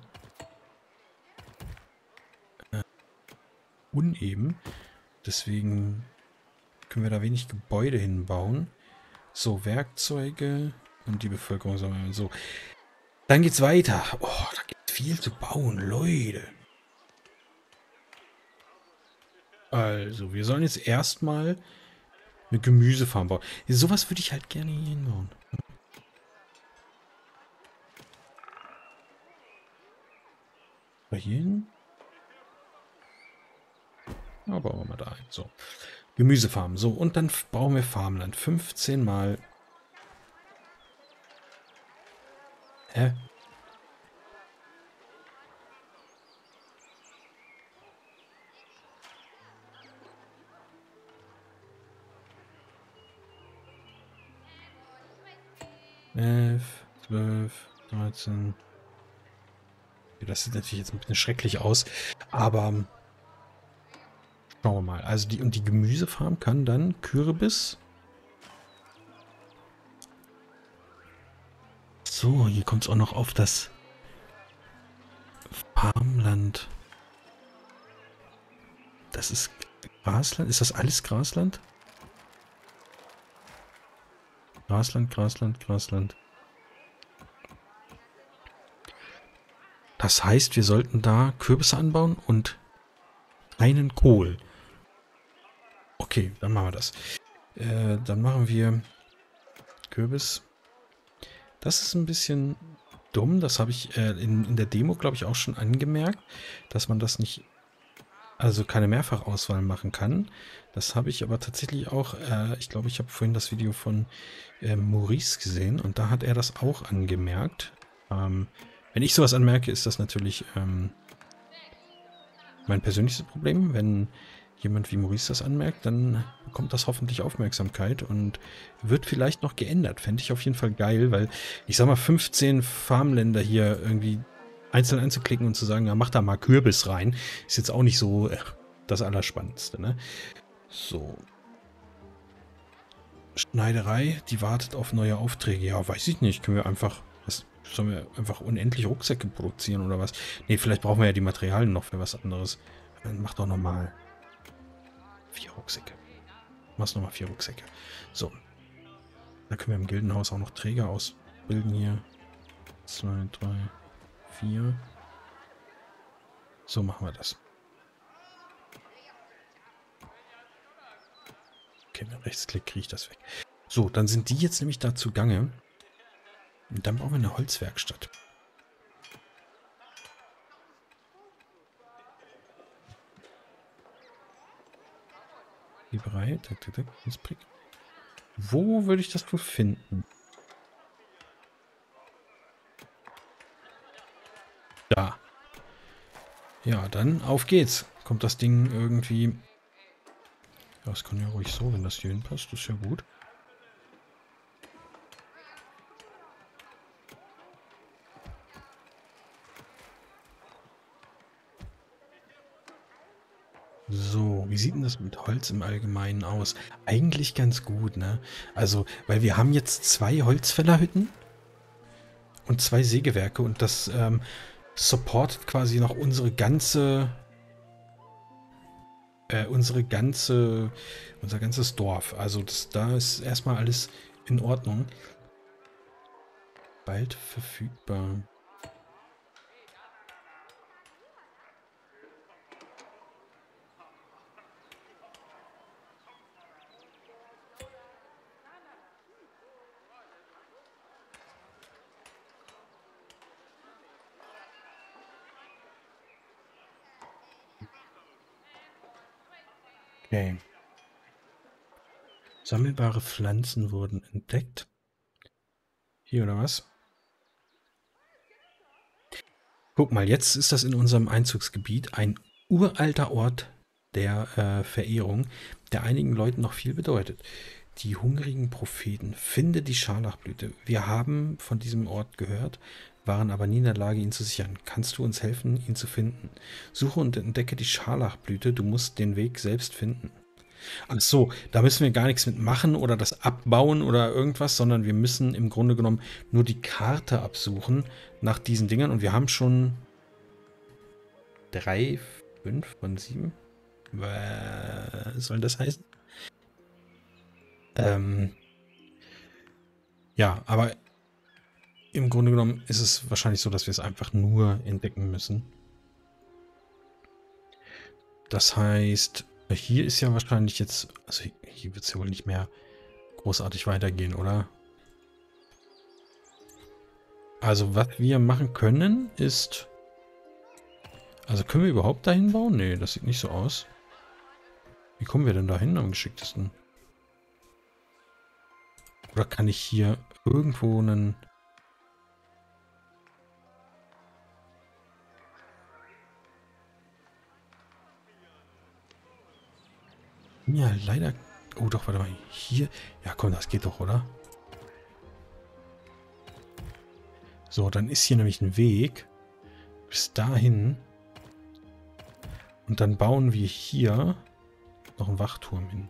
uneben. Deswegen können wir da wenig Gebäude hinbauen. So, Werkzeuge und die Bevölkerung sammeln. So, dann geht's weiter. Oh, da gibt es viel zu bauen, Leute. Also, wir sollen jetzt erstmal eine Gemüsefarm bauen. Sowas würde ich halt gerne hier hinbauen. Hier hin? Ja, bauen wir mal da ein. So. Gemüsefarm. So, und dann brauchen wir Farmland. 15 mal. Hä? Elf, 12, 13. Das sieht natürlich jetzt ein bisschen schrecklich aus, aber schauen wir mal. Also die Gemüsefarm kann dann Kürbis. So, hier kommt es auch noch auf das Farmland. Das ist Grasland. Ist das alles Grasland? Grasland, Grasland, Grasland. Das heißt, wir sollten da Kürbisse anbauen und einen Kohl. Okay, dann machen wir das. Dann machen wir Kürbis. Das ist ein bisschen dumm. Das habe ich in der Demo, glaube ich, auch schon angemerkt, dass man das nicht, also keine Mehrfachauswahl machen kann. Das habe ich aber tatsächlich auch, ich glaube, ich habe vorhin das Video von Maurice gesehen und da hat er das auch angemerkt. Wenn ich sowas anmerke, ist das natürlich mein persönliches Problem. Wenn jemand wie Maurice das anmerkt, dann bekommt das hoffentlich Aufmerksamkeit und wird vielleicht noch geändert. Fände ich auf jeden Fall geil, weil ich sag mal, 15 Farmländer hier irgendwie einzeln anzuklicken und zu sagen, ja, mach da mal Kürbis rein, ist jetzt auch nicht so das Allerspannendste, ne? So. Schneiderei, die wartet auf neue Aufträge. Ja, weiß ich nicht. Können wir einfach, sollen wir einfach unendlich Rucksäcke produzieren oder was? Ne, vielleicht brauchen wir ja die Materialien noch für was anderes. Dann mach doch nochmal 4 Rucksäcke. Mach's nochmal 4 Rucksäcke. So. Da können wir im Gildenhaus auch noch Träger ausbilden hier. 2, 3, 4. So machen wir das. Okay, mit Rechtsklick kriege ich das weg. So, dann sind die jetzt nämlich da zugange. Und dann brauchen wir eine Holzwerkstatt. Bereit. Tak, tak, tak. Wo würde ich das wohl finden? Da. Ja, dann auf geht's. Kommt das Ding irgendwie... Ja, das kann ja ruhig so, wenn das hier hinpasst. Das ist ja gut. So, wie sieht denn das mit Holz im Allgemeinen aus? Eigentlich ganz gut, ne? Also, weil wir haben jetzt 2 Holzfällerhütten und 2 Sägewerke und das supportet quasi noch unser ganzes Dorf. Also da ist erstmal alles in Ordnung. Bald verfügbar. Okay. Sammelbare Pflanzen wurden entdeckt. Hier oder was? Guck mal, jetzt ist das in unserem Einzugsgebiet ein uralter Ort der Verehrung, der einigen Leuten noch viel bedeutet. Die hungrigen Propheten, finde die Scharlachblüte. Wir haben von diesem Ort gehört, waren aber nie in der Lage, ihn zu sichern. Kannst du uns helfen, ihn zu finden? Suche und entdecke die Scharlachblüte. Du musst den Weg selbst finden. Ach so, da müssen wir gar nichts mit machen oder das abbauen oder irgendwas, sondern wir müssen im Grunde genommen nur die Karte absuchen nach diesen Dingern und wir haben schon 3, 5 von 7. Was soll das heißen? Ja, aber im Grunde genommen ist es wahrscheinlich so, dass wir es einfach nur entdecken müssen. Das heißt, hier ist ja wahrscheinlich jetzt, also hier wird es ja wohl nicht mehr großartig weitergehen, oder? Also was wir machen können ist, also können wir überhaupt dahin bauen? Nee, das sieht nicht so aus. Wie kommen wir denn dahin am geschicktesten? Oder kann ich hier irgendwo einen... Ja, leider... Oh doch, warte mal. Hier... Ja komm, das geht doch, oder? So, dann ist hier nämlich ein Weg bis dahin. Und dann bauen wir hier noch einen Wachturm hin.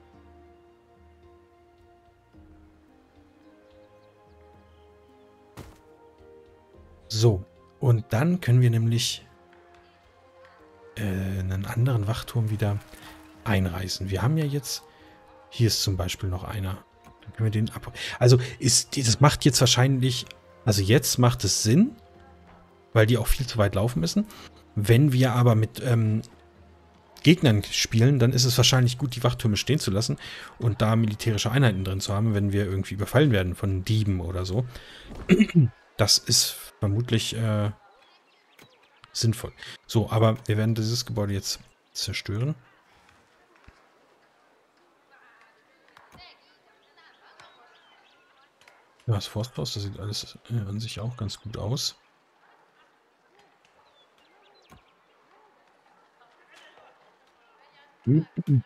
So, und dann können wir nämlich einen anderen Wachturm wieder einreißen. Wir haben ja jetzt, hier ist zum Beispiel noch einer. Dann können wir den ab. Also das macht jetzt wahrscheinlich, also jetzt macht es Sinn, weil die auch viel zu weit laufen müssen. Wenn wir aber mit Gegnern spielen, dann ist es wahrscheinlich gut, die Wachtürme stehen zu lassen und da militärische Einheiten drin zu haben, wenn wir irgendwie überfallen werden von Dieben oder so. Das ist vermutlich sinnvoll. So, aber wir werden dieses Gebäude jetzt zerstören. Ja, das Forsthaus, das sieht alles an sich auch ganz gut aus. Die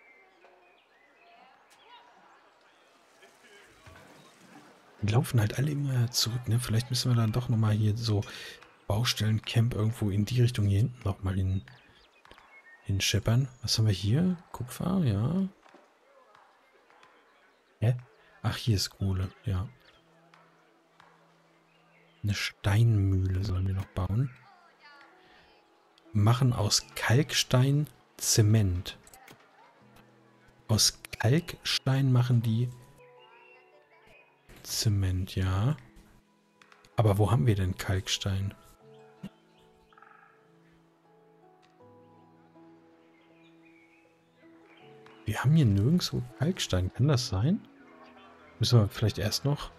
laufen halt alle immer zurück, ne? Vielleicht müssen wir dann doch nochmal hier so Baustellencamp irgendwo in die Richtung hier hinten nochmal hinscheppern. Was haben wir hier? Kupfer, ja. Hä? Ach, hier ist Kohle, ja. Eine Steinmühle sollen wir noch bauen. Machen aus Kalkstein Zement. Aus Kalkstein machen die Zement, ja. Aber wo haben wir denn Kalkstein? Wir haben hier nirgendwo Kalkstein. Kann das sein? Müssen wir vielleicht erst noch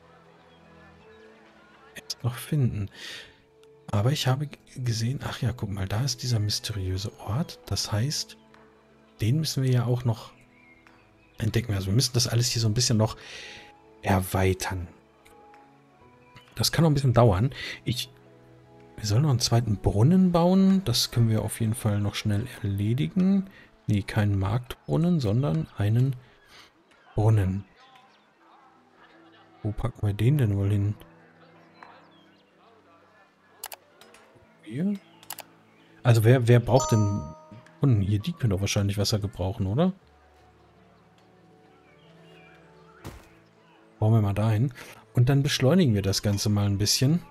finden. Aber ich habe gesehen, ach ja, guck mal, da ist dieser mysteriöse Ort. Das heißt, den müssen wir ja auch noch entdecken. Also wir müssen das alles hier so ein bisschen noch erweitern. Das kann noch ein bisschen dauern. Wir sollen noch einen zweiten Brunnen bauen. Das können wir auf jeden Fall noch schnell erledigen. Nee, keinen Marktbrunnen, sondern einen Brunnen. Wo packen wir den denn wohl hin? Hier? Also wer braucht denn Und hier, die können doch wahrscheinlich Wasser gebrauchen, oder? Bauen wir mal dahin. Und dann beschleunigen wir das Ganze mal ein bisschen.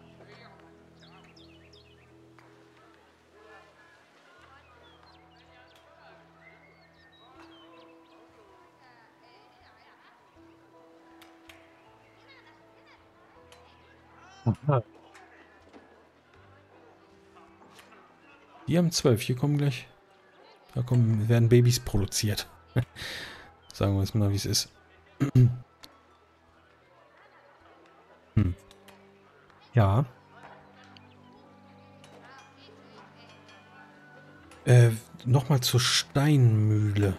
Aha. Die haben 12. Hier kommen gleich. Da werden Babys produziert. Sagen wir es mal, wie es ist. Hm. Ja. Nochmal zur Steinmühle.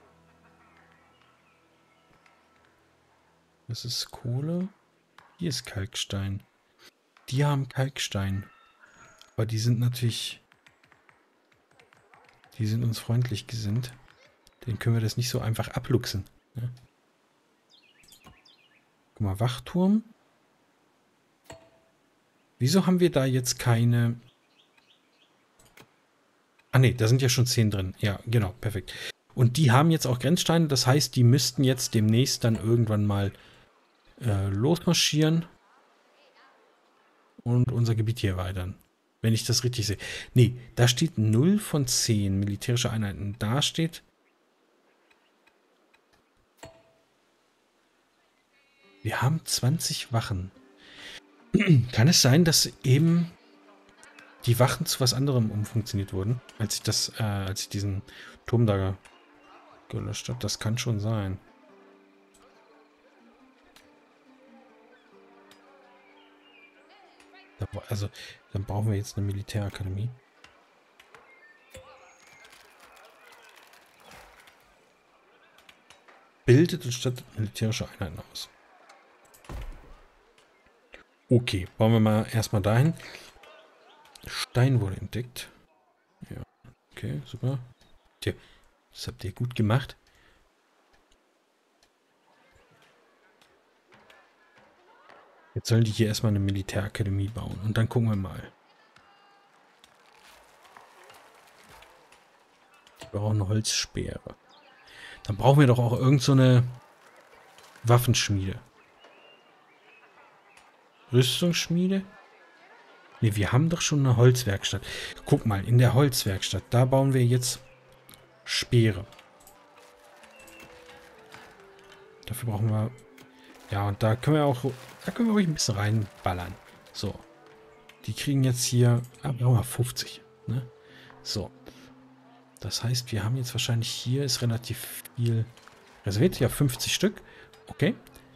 Das ist Kohle. Hier ist Kalkstein. Die haben Kalkstein. Aber die sind natürlich... Die sind uns freundlich gesinnt. Den können wir das nicht so einfach abluchsen. Ja. Guck mal, Wachturm. Wieso haben wir da jetzt keine... Ah ne, da sind ja schon 10 drin. Ja, genau, perfekt. Und die haben jetzt auch Grenzsteine. Das heißt, die müssten jetzt demnächst dann irgendwann mal losmarschieren. Und unser Gebiet hier erweitern. Wenn ich das richtig sehe. Nee, da steht 0 von 10 militärische Einheiten. Da steht... Wir haben 20 Wachen. Kann es sein, dass eben die Wachen zu was anderem umfunktioniert wurden, als ich diesen Turm da gelöscht habe? Das kann schon sein. Also, dann brauchen wir jetzt eine Militärakademie. Bildet und stattet militärische Einheiten aus. Okay, bauen wir mal erstmal dahin. Stein wurde entdeckt. Ja, okay, super. Tja, das habt ihr gut gemacht. Jetzt sollen die hier erstmal eine Militärakademie bauen. Und dann gucken wir mal. Wir brauchen eine Holzspeere. Dann brauchen wir doch auch irgend so eine Waffenschmiede. Rüstungsschmiede? Ne, wir haben doch schon eine Holzwerkstatt. Guck mal, in der Holzwerkstatt, da bauen wir jetzt Speere. Dafür brauchen wir... Ja, und da können wir ruhig ein bisschen reinballern. So. Die kriegen jetzt hier... Ah, brauchen wir 50. Ne? So. Das heißt, wir haben jetzt wahrscheinlich hier ist relativ viel reserviert. Ja, 50 Stück. Okay.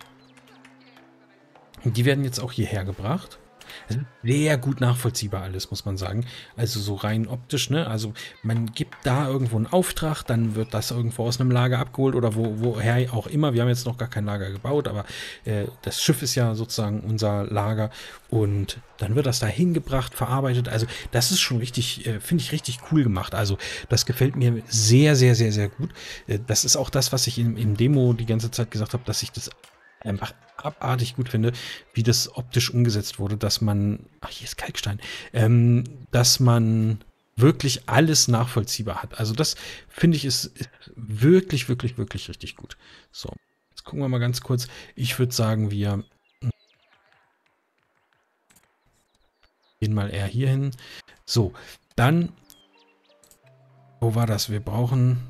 Und die werden jetzt auch hierher gebracht. Also sehr gut nachvollziehbar alles, muss man sagen. Also so rein optisch, ne? Also man gibt da irgendwo einen Auftrag, dann wird das irgendwo aus einem Lager abgeholt oder woher auch immer. Wir haben jetzt noch gar kein Lager gebaut, aber das Schiff ist ja sozusagen unser Lager und dann wird das da hingebracht, verarbeitet. Also das ist schon richtig, finde ich richtig cool gemacht. Also das gefällt mir sehr, sehr, sehr, sehr gut. Das ist auch das, was ich im Demo die ganze Zeit gesagt habe, dass ich das einfach abartig gut finde, wie das optisch umgesetzt wurde, dass man, ach, hier ist Kalkstein, dass man wirklich alles nachvollziehbar hat. Also das finde ich ist wirklich, wirklich, wirklich richtig gut. So, jetzt gucken wir mal ganz kurz. Ich würde sagen, wir gehen mal eher hier hin. So, dann, wo war das? Wir brauchen...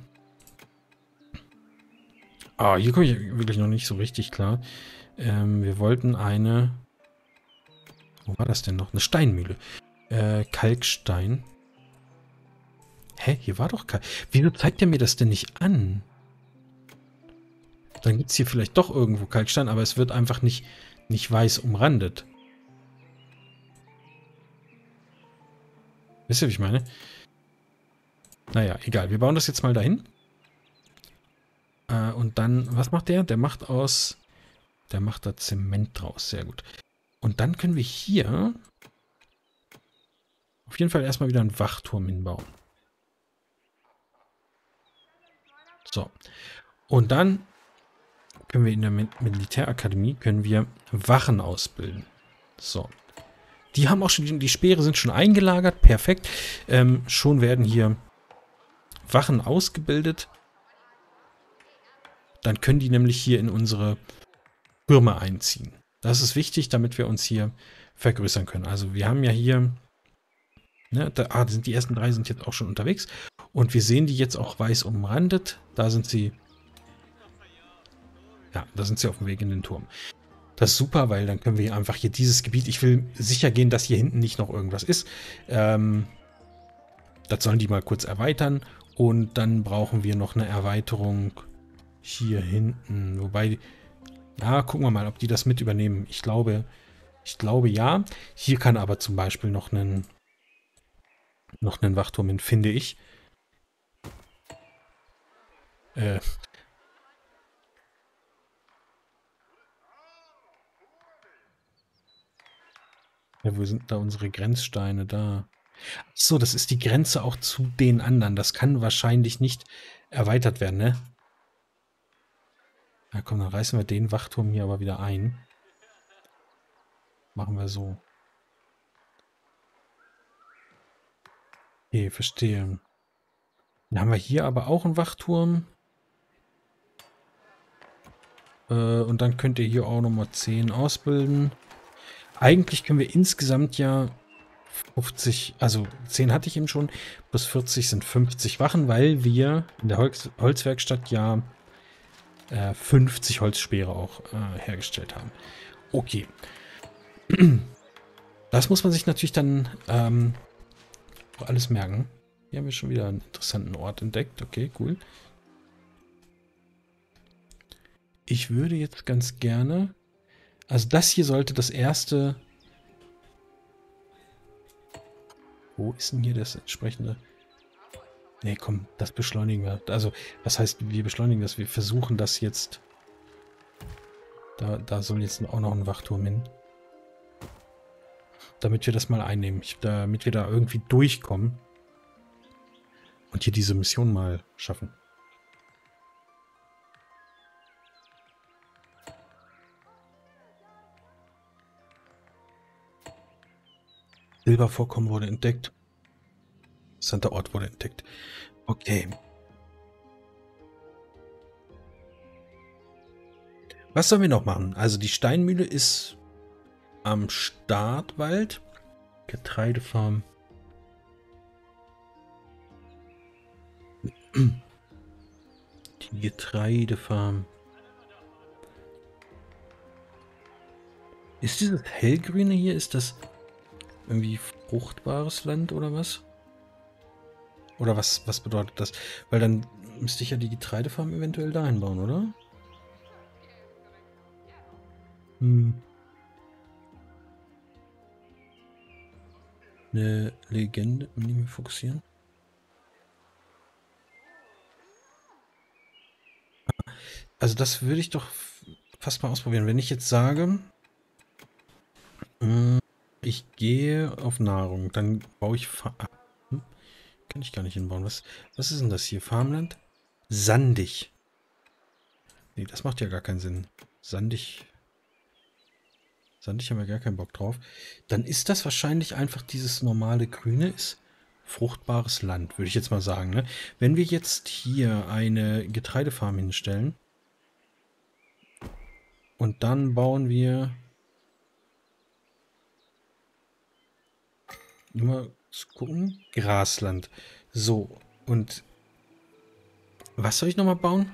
Ah, hier komme ich wirklich noch nicht so richtig klar. Wir wollten eine... Wo war das denn noch? Eine Steinmühle. Kalkstein. Hä? Hier war doch Kalk... Wieso zeigt er mir das denn nicht an? Dann gibt es hier vielleicht doch irgendwo Kalkstein, aber es wird einfach nicht weiß umrandet. Wisst ihr, wie ich meine? Naja, egal. Wir bauen das jetzt mal dahin. Und dann, was macht der? Der macht da Zement draus. Sehr gut. Und dann können wir hier auf jeden Fall erstmal wieder einen Wachturm hinbauen. So. Und dann können wir in der Militärakademie Wachen ausbilden. So. Die haben auch schon, die Speere sind schon eingelagert. Perfekt. Schon werden hier Wachen ausgebildet. Dann können die nämlich hier in unsere Türme einziehen. Das ist wichtig, damit wir uns hier vergrößern können. Also wir haben ja hier, ne, die ersten 3 sind jetzt auch schon unterwegs. Und wir sehen die jetzt auch weiß umrandet. Da sind sie, ja, da sind sie auf dem Weg in den Turm. Das ist super, weil dann können wir einfach hier dieses Gebiet, ich will sicher gehen, dass hier hinten nicht noch irgendwas ist. Das sollen die mal kurz erweitern. Und dann brauchen wir noch eine Erweiterung hier hinten. Wobei, ja, gucken wir mal, ob die das mit übernehmen. Ich glaube ja. Hier kann aber zum Beispiel noch einen Wachturm hin, finde ich. Ja, wo sind da unsere Grenzsteine? Da. So, das ist die Grenze auch zu den anderen. Das kann wahrscheinlich nicht erweitert werden, ne? Na komm, dann reißen wir den Wachturm hier aber wieder ein. Machen wir so. Okay, verstehe. Dann haben wir hier aber auch einen Wachturm. Und dann könnt ihr hier auch nochmal 10 ausbilden. Eigentlich können wir insgesamt ja 50, also 10 hatte ich eben schon, plus 40 sind 50 Wachen, weil wir in der Holzwerkstatt ja 50 Holzspeere auch hergestellt haben. Okay. Das muss man sich natürlich dann auch alles merken. Hier haben wir schon wieder einen interessanten Ort entdeckt. Okay, cool. Ich würde jetzt ganz gerne... Also das hier sollte das erste... Wo ist denn hier das entsprechende... Nee, komm, das beschleunigen wir. Also, was heißt, wir beschleunigen das? Wir versuchen das jetzt... Da soll jetzt auch noch ein Wachturm hin. Damit wir das mal einnehmen. Damit wir da irgendwie durchkommen. Und hier diese Mission mal schaffen. Silbervorkommen wurde entdeckt. Interessanter Ort wurde entdeckt. Okay. Was sollen wir noch machen? Also die Steinmühle ist am Startwald. Getreidefarm. Die Getreidefarm. Ist dieses hellgrüne hier, ist das irgendwie fruchtbares Land oder was? Oder was bedeutet das? Weil dann müsste ich ja die Getreidefarm eventuell da einbauen, oder? Eine Legende, nicht mehr fokussieren. Also das würde ich doch fast mal ausprobieren. Wenn ich jetzt sage, ich gehe auf Nahrung, dann baue ich... Kann ich gar nicht hinbauen. Was ist denn das hier? Farmland? Sandig. Nee, das macht ja gar keinen Sinn. Sandig haben wir gar keinen Bock drauf. Dann ist das wahrscheinlich einfach dieses normale Grüne, ist fruchtbares Land, würde ich jetzt mal sagen. Ne? Wenn wir jetzt hier eine Getreidefarm hinstellen und dann bauen wir... Nur mal zu gucken. Grasland. So, und was soll ich nochmal bauen?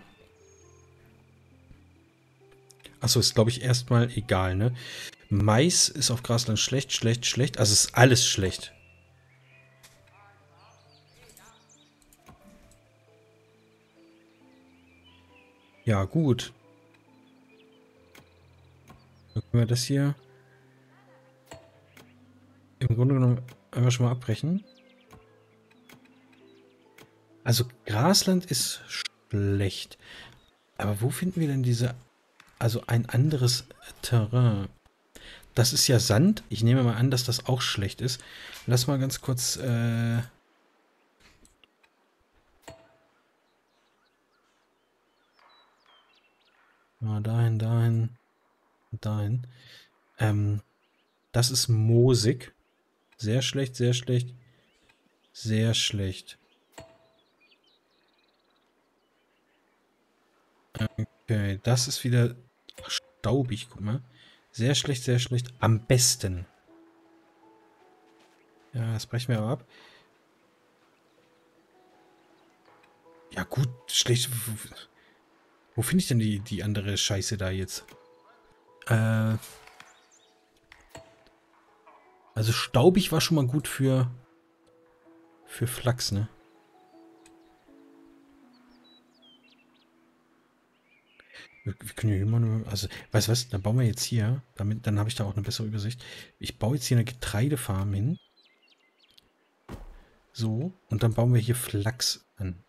Achso, ist glaube ich erstmal egal, ne? Mais ist auf Grasland schlecht, schlecht, schlecht. Also ist alles schlecht. Ja, gut. Dann können wir das hier im Grunde genommen einfach schon mal abbrechen. Also Grasland ist schlecht. Aber wo finden wir denn diese... Also ein anderes Terrain. Das ist ja Sand. Ich nehme mal an, dass das auch schlecht ist. Lass mal ganz kurz... mal dahin, dahin, dahin. Das ist moosig. Sehr schlecht, sehr schlecht. Sehr schlecht. Okay, das ist wieder staubig, guck mal. Sehr schlecht, sehr schlecht. Am besten. Ja, das brechen wir aber ab. Ja gut, schlecht. Wo finde ich denn die andere Scheiße da jetzt? Äh, also staubig war schon mal gut für Flachs, ne? Wir können ja immer nur, also, weißt du was, dann bauen wir jetzt hier, dann habe ich da auch eine bessere Übersicht. Ich baue jetzt hier eine Getreidefarm hin. So, und dann bauen wir hier Flachs an.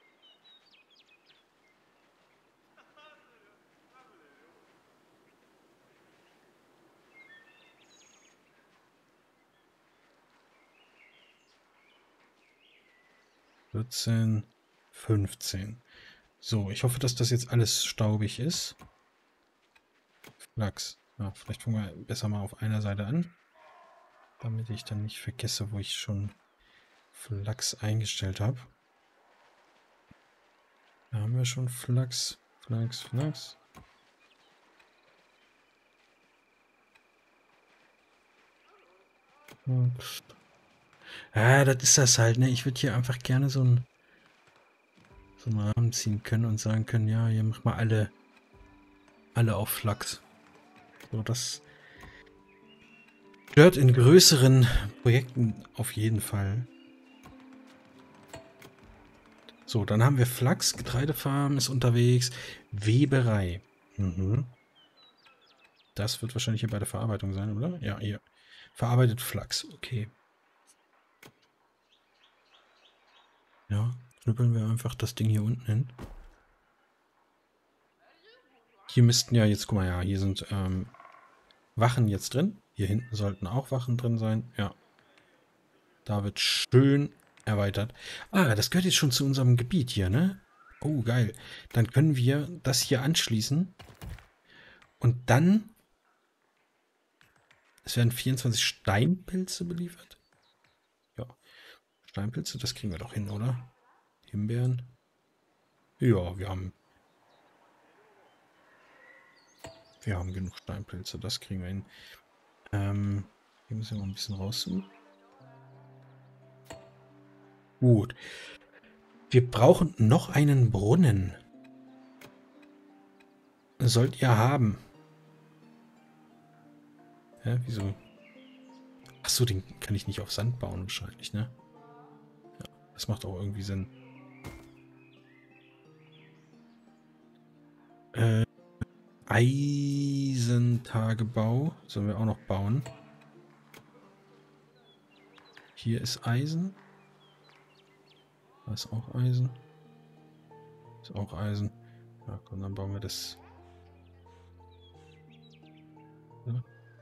(14, 15). So, ich hoffe, dass das jetzt alles staubig ist. Flachs. Ja, vielleicht fangen wir besser mal auf einer Seite an, damit ich dann nicht vergesse, wo ich schon Flachs eingestellt habe. Da haben wir schon Flachs, Flachs, Flachs. Ja, das ist das halt, ne? Ich würde hier einfach gerne so einen Rahmen ziehen können und sagen können, ja, hier mach mal alle auf Flachs. So, das stört in größeren Projekten auf jeden Fall. So, dann haben wir Flachs, Getreidefarm ist unterwegs, Weberei. Mhm. Das wird wahrscheinlich hier bei der Verarbeitung sein, oder? Ja, hier. Verarbeitet Flachs, okay. Ja, knüppeln wir einfach das Ding hier unten hin. Hier müssten ja jetzt, guck mal, ja, hier sind Wachen jetzt drin. Hier hinten sollten auch Wachen drin sein. Ja. Da wird schön erweitert. Ah, das gehört jetzt schon zu unserem Gebiet hier, ne? Oh, geil. Dann können wir das hier anschließen. Und dann... Es werden 24 Steinpilze beliefert. Ja, Steinpilze, das kriegen wir doch hin, oder? Himbeeren. Ja, wir haben genug Steinpilze, das kriegen wir hin. Hier müssen wir mal ein bisschen rauszoomen. Gut. Wir brauchen noch einen Brunnen. Sollt ihr haben. Hä, wieso? Achso, den kann ich nicht auf Sand bauen wahrscheinlich, ne? Ja, das macht auch irgendwie Sinn. Eisentagebau sollen wir auch noch bauen. Hier ist Eisen. Da ist auch Eisen. Ist auch Eisen. Ja, komm, dann bauen wir das. Ja.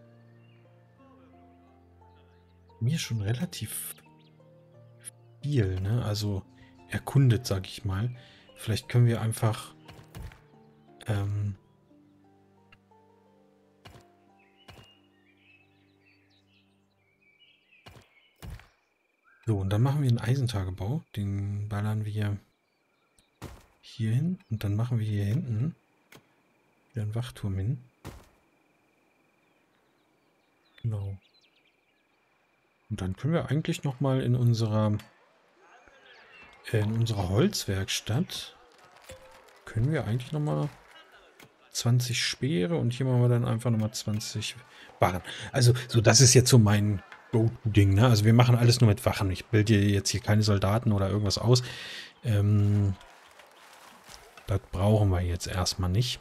Mir schon relativ viel, ne? Also erkundet, sag ich mal. Vielleicht können wir einfach so, und dann machen wir einen Eisentagebau. Den ballern wir hier hin. Und dann machen wir hier hinten wieder einen Wachturm hin. Genau. Und dann können wir eigentlich nochmal in unserer Holzwerkstatt können wir eigentlich nochmal 20 Speere und hier machen wir dann einfach nochmal 20 Barren. Also, so, das ist jetzt so mein Go-To-Ding, ne? Also wir machen alles nur mit Wachen. Ich bilde jetzt hier keine Soldaten oder irgendwas aus. Das brauchen wir jetzt erstmal nicht.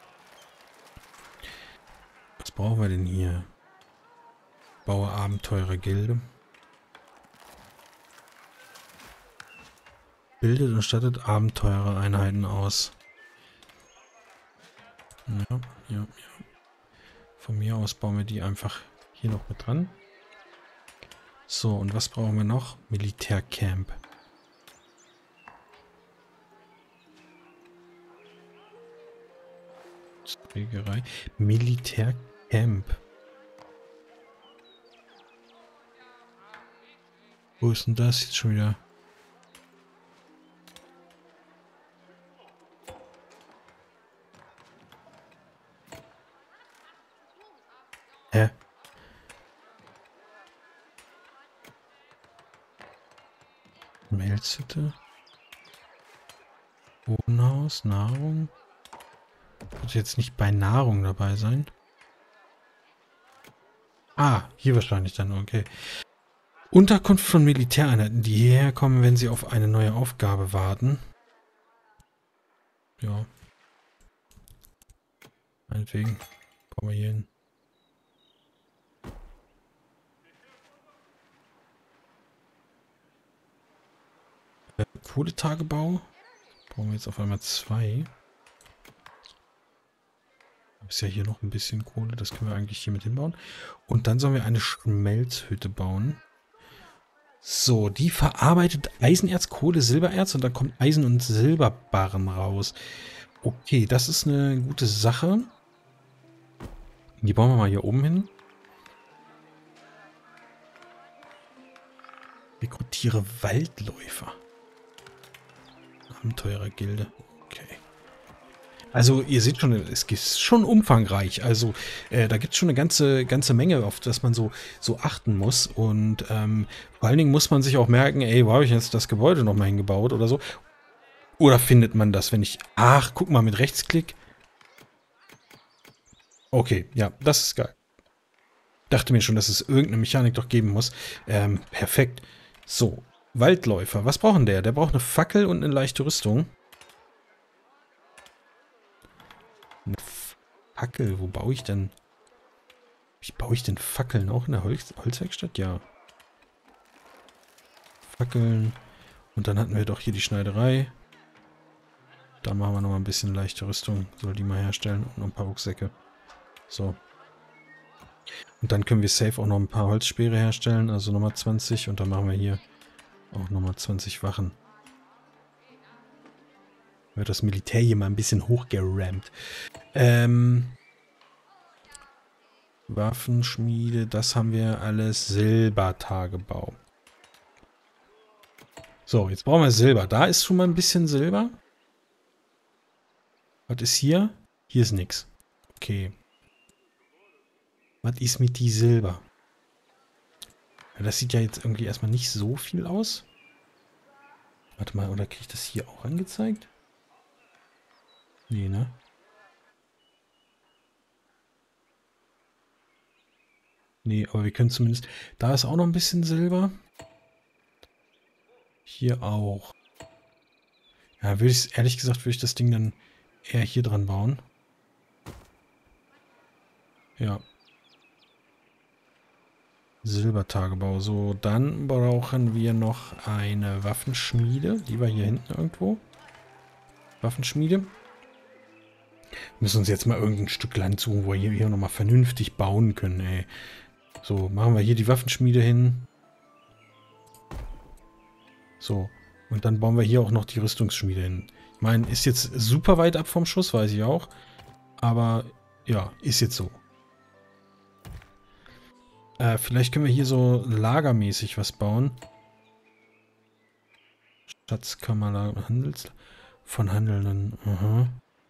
Was brauchen wir denn hier? Baue Abenteurer-Gilde. Bildet und stattet Abenteurer-Einheiten aus. Ja, ja, ja. Von mir aus bauen wir die einfach hier noch mit dran. So, und was brauchen wir noch? Militärcamp. Trägerei. Militärcamp. Wo ist denn das jetzt schon wieder? Schmelzhütte. Wohnhaus, Nahrung. Wird jetzt nicht bei Nahrung dabei sein. Ah, hier wahrscheinlich dann, okay. Unterkunft von Militäreinheiten, die hierher kommen, wenn sie auf eine neue Aufgabe warten. Ja. Meinetwegen. Kommen wir hier hin. Kohletagebau. Brauchen wir jetzt auf einmal 2. Ist ja hier noch ein bisschen Kohle, das können wir eigentlich hier mit hinbauen. Und dann sollen wir eine Schmelzhütte bauen. So, die verarbeitet Eisenerz, Kohle, Silbererz und dann kommt Eisen- und Silberbarren raus. Okay, das ist eine gute Sache. Die bauen wir mal hier oben hin. Rekrutiere Waldläufer. Abenteurergilde. Okay. Also ihr seht schon, es ist schon umfangreich. Also da gibt es schon eine ganze Menge, auf das man so achten muss. Und vor allen Dingen muss man sich auch merken, ey, wo habe ich jetzt das Gebäude nochmal hingebaut oder so. Oder findet man das, wenn ich... Ach, guck mal, mit Rechtsklick. Okay, ja, das ist geil. Dachte mir schon, dass es irgendeine Mechanik doch geben muss. Perfekt. So, Waldläufer. Was brauchen der? Der braucht eine Fackel und eine leichte Rüstung. Eine Fackel, wo baue ich denn? Wie baue ich denn Fackeln? Auch in der Holzwerkstatt? Ja. Fackeln. Und dann hatten wir doch hier die Schneiderei. Da machen wir nochmal ein bisschen leichte Rüstung. Soll die mal herstellen. Und noch ein paar Rucksäcke. So. Und dann können wir safe auch noch ein paar Holzspeere herstellen. Also nochmal 20. Und dann machen wir hier auch nochmal 20 Wachen. Wird das Militär hier mal ein bisschen hochgerammt. Waffenschmiede, das haben wir alles. Silbertagebau. So, jetzt brauchen wir Silber. Da ist schon mal ein bisschen Silber. Was ist hier? Hier ist nichts. Okay. Was ist mit die Silber? Ja, das sieht ja jetzt irgendwie erstmal nicht so viel aus. Warte mal, oder kriege ich das hier auch angezeigt? Nee, ne? Nee, aber wir können zumindest... Da ist auch noch ein bisschen Silber. Hier auch. Ja, ehrlich gesagt, würde ich das Ding dann eher hier dran bauen. Ja. Silbertagebau. So, dann brauchen wir noch eine Waffenschmiede. Die war hier hinten irgendwo. Waffenschmiede. Wir müssen uns jetzt mal irgendein Stück Land suchen, wo wir hier nochmal vernünftig bauen können, ey. So, machen wir hier die Waffenschmiede hin. So, und dann bauen wir hier auch noch die Rüstungsschmiede hin. Ich meine, ist jetzt super weit ab vom Schuss, weiß ich auch. Aber, ja, ist jetzt so. Vielleicht können wir hier so lagermäßig was bauen. Schatzkammer, von Handelnden. Aha.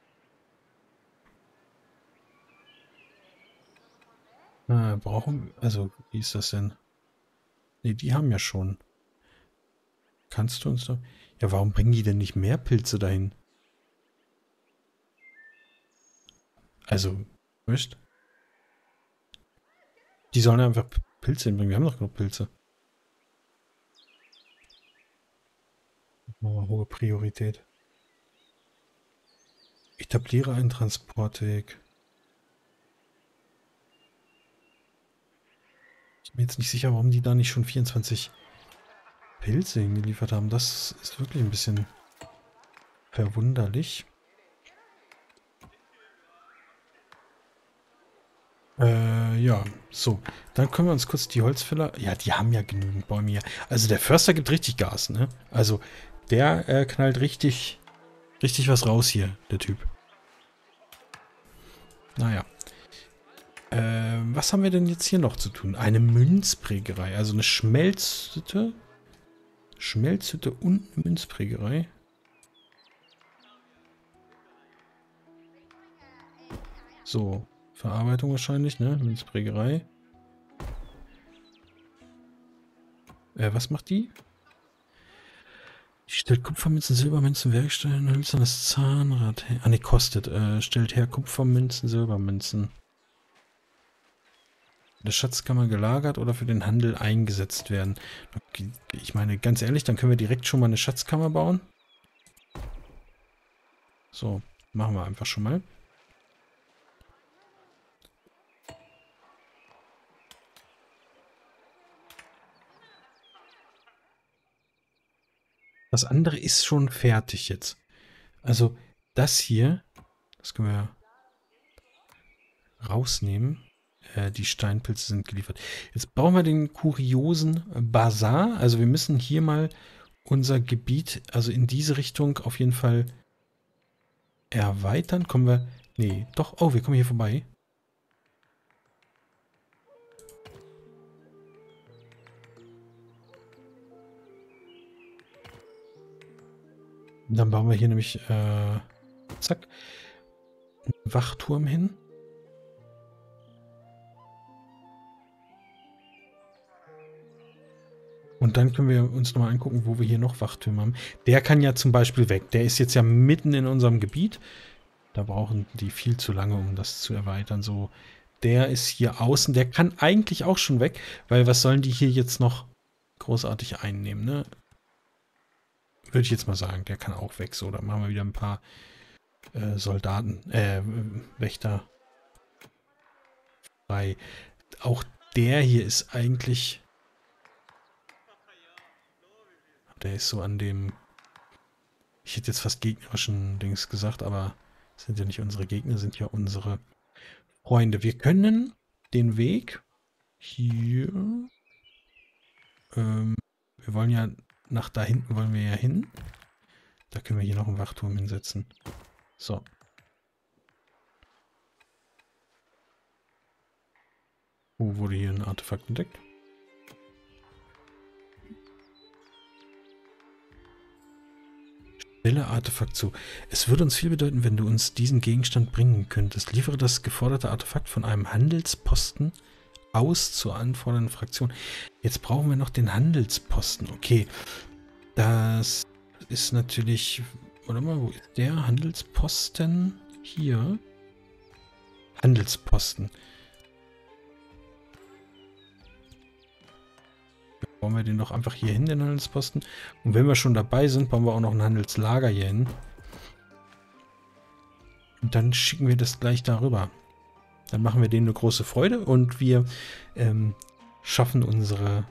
Also, wie ist das denn? Ne, die haben ja schon. Kannst du uns doch... Ja, warum bringen die denn nicht mehr Pilze dahin? Also, wisst? Die sollen ja einfach Pilze hinbringen. Wir haben doch genug Pilze. Oh, hohe Priorität. Etabliere einen Transportweg. Ich bin mir jetzt nicht sicher, warum die da nicht schon 24 Pilze hingeliefert haben. Das ist wirklich ein bisschen verwunderlich. Ja, so. Dann können wir uns kurz die Holzfäller... Ja, die haben ja genügend Bäume hier. Also der Förster gibt richtig Gas, ne? Also der knallt richtig was raus hier, der Typ. Naja. Was haben wir denn jetzt hier noch zu tun? Eine Münzprägerei, also eine Schmelzhütte. Schmelzhütte und eine Münzprägerei. So, Verarbeitung wahrscheinlich, ne? Münzprägerei. Was macht die? Stellt Kupfermünzen, Silbermünzen, Werksteine, hölzernes Zahnrad her. Ah, ne, kostet. Stellt her Kupfermünzen, Silbermünzen. In der Schatzkammer gelagert oder für den Handel eingesetzt werden. Okay, ich meine, ganz ehrlich, dann können wir direkt schon mal eine Schatzkammer bauen. So, machen wir einfach schon mal. Das andere ist schon fertig jetzt. Also das hier, das können wir rausnehmen. Die Steinpilze sind geliefert. Jetzt brauchen wir den kuriosen Bazar. Also wir müssen hier mal unser Gebiet, also in diese Richtung auf jeden Fall erweitern. Kommen wir... Nee, doch. Oh, wir kommen hier vorbei. Dann bauen wir hier nämlich, zack, einen Wachturm hin. Und dann können wir uns nochmal angucken, wo wir hier noch Wachtürme haben. Der kann ja zum Beispiel weg. Der ist jetzt ja mitten in unserem Gebiet. Da brauchen die viel zu lange, um das zu erweitern. So, der ist hier außen. Der kann eigentlich auch schon weg, weil was sollen die hier jetzt noch großartig einnehmen, ne? Würde ich jetzt mal sagen, der kann auch weg. So, dann machen wir wieder ein paar Soldaten, Wächter frei. Auch der hier ist eigentlich... Der ist so an dem... Ich hätte jetzt fast gegnerischen Dings gesagt, aber sind ja nicht unsere Gegner, sind ja unsere Freunde. Wir können den Weg hier... wir wollen ja... Nach da hinten wollen wir ja hin. Da können wir hier noch einen Wachturm hinsetzen. So. Wo wurde hier ein Artefakt entdeckt? Stelle Artefakt zu. Es würde uns viel bedeuten, wenn du uns diesen Gegenstand bringen könntest. Liefere das geforderte Artefakt von einem Handelsposten aus zur anfordernden Fraktion. Jetzt brauchen wir noch den Handelsposten. Okay. Das ist natürlich... Warte mal, wo ist der Handelsposten? Hier. Handelsposten. Bauen wir den doch einfach hier hin, den Handelsposten. Und wenn wir schon dabei sind, bauen wir auch noch ein Handelslager hier hin. Und dann schicken wir das gleich darüber. Dann machen wir denen eine große Freude und wir schaffen unsere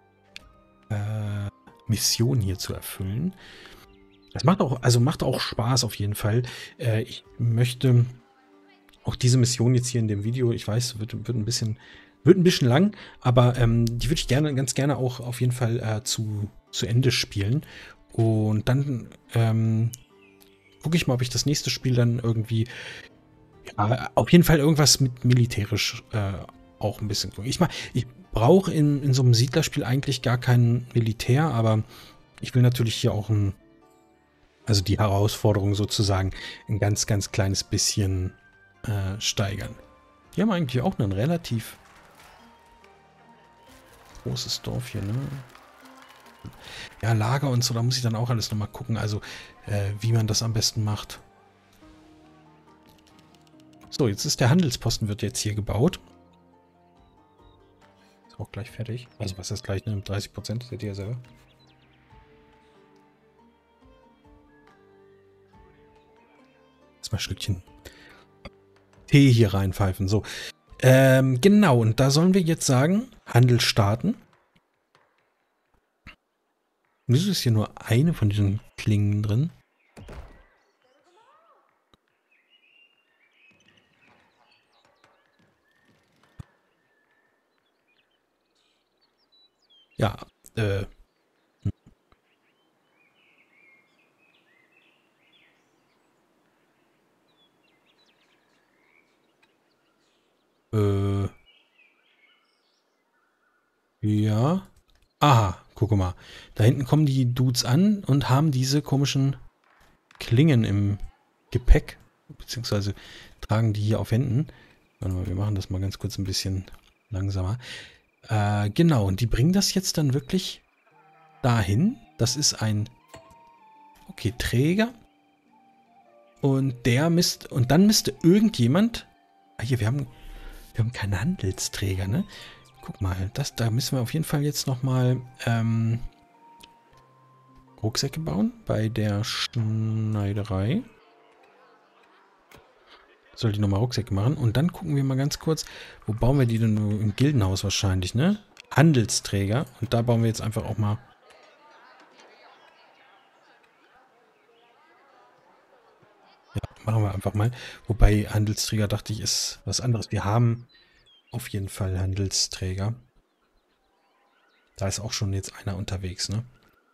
Mission hier zu erfüllen. Das macht auch Spaß auf jeden Fall. Ich möchte auch diese Mission jetzt hier in dem Video, ich weiß, wird ein bisschen lang, aber die würde ich ganz gerne auch auf jeden Fall zu Ende spielen. Und dann gucke ich mal, ob ich das nächste Spiel dann irgendwie auf jeden Fall irgendwas mit militärisch auch ein bisschen gucken. Ich brauche in so einem Siedlerspiel eigentlich gar kein Militär, aber ich will natürlich hier auch also die Herausforderung sozusagen ein ganz, ganz kleines bisschen steigern. Die haben eigentlich auch einen relativ großes Dorf hier, ne? Ja, Lager und so, da muss ich dann auch alles nochmal gucken, also wie man das am besten macht. So, jetzt ist der Handelsposten, wird jetzt hier gebaut. Ist auch gleich fertig. Also was ist gleich, ne? 30%, seht ihr ja selber. Jetzt mal ein Stückchen Tee hier reinpfeifen. So, genau, und da sollen wir jetzt sagen, Handel starten. Wieso ist hier nur eine von diesen Klingen drin? Ja, ja. Aha, guck mal. Da hinten kommen die Dudes an und haben diese komischen Klingen im Gepäck, beziehungsweise tragen die hier auf Händen. Warte mal, wir machen das mal ganz kurz ein bisschen langsamer. Genau, und die bringen das jetzt dann wirklich dahin. Das ist ein Okay, Träger. Und dann müsste irgendjemand. Ah, hier, wir haben keinen Handelsträger, ne? Guck mal, da müssen wir auf jeden Fall jetzt nochmal Rucksäcke bauen bei der Schneiderei. Soll die nochmal Rucksäcke machen. Und dann gucken wir mal ganz kurz, wo bauen wir die denn? Im Gildenhaus wahrscheinlich, ne? Handelsträger. Und da bauen wir jetzt einfach auch mal. Ja, machen wir einfach mal. Wobei Handelsträger, dachte ich, ist was anderes. Wir haben auf jeden Fall Handelsträger. Da ist auch schon jetzt einer unterwegs, ne?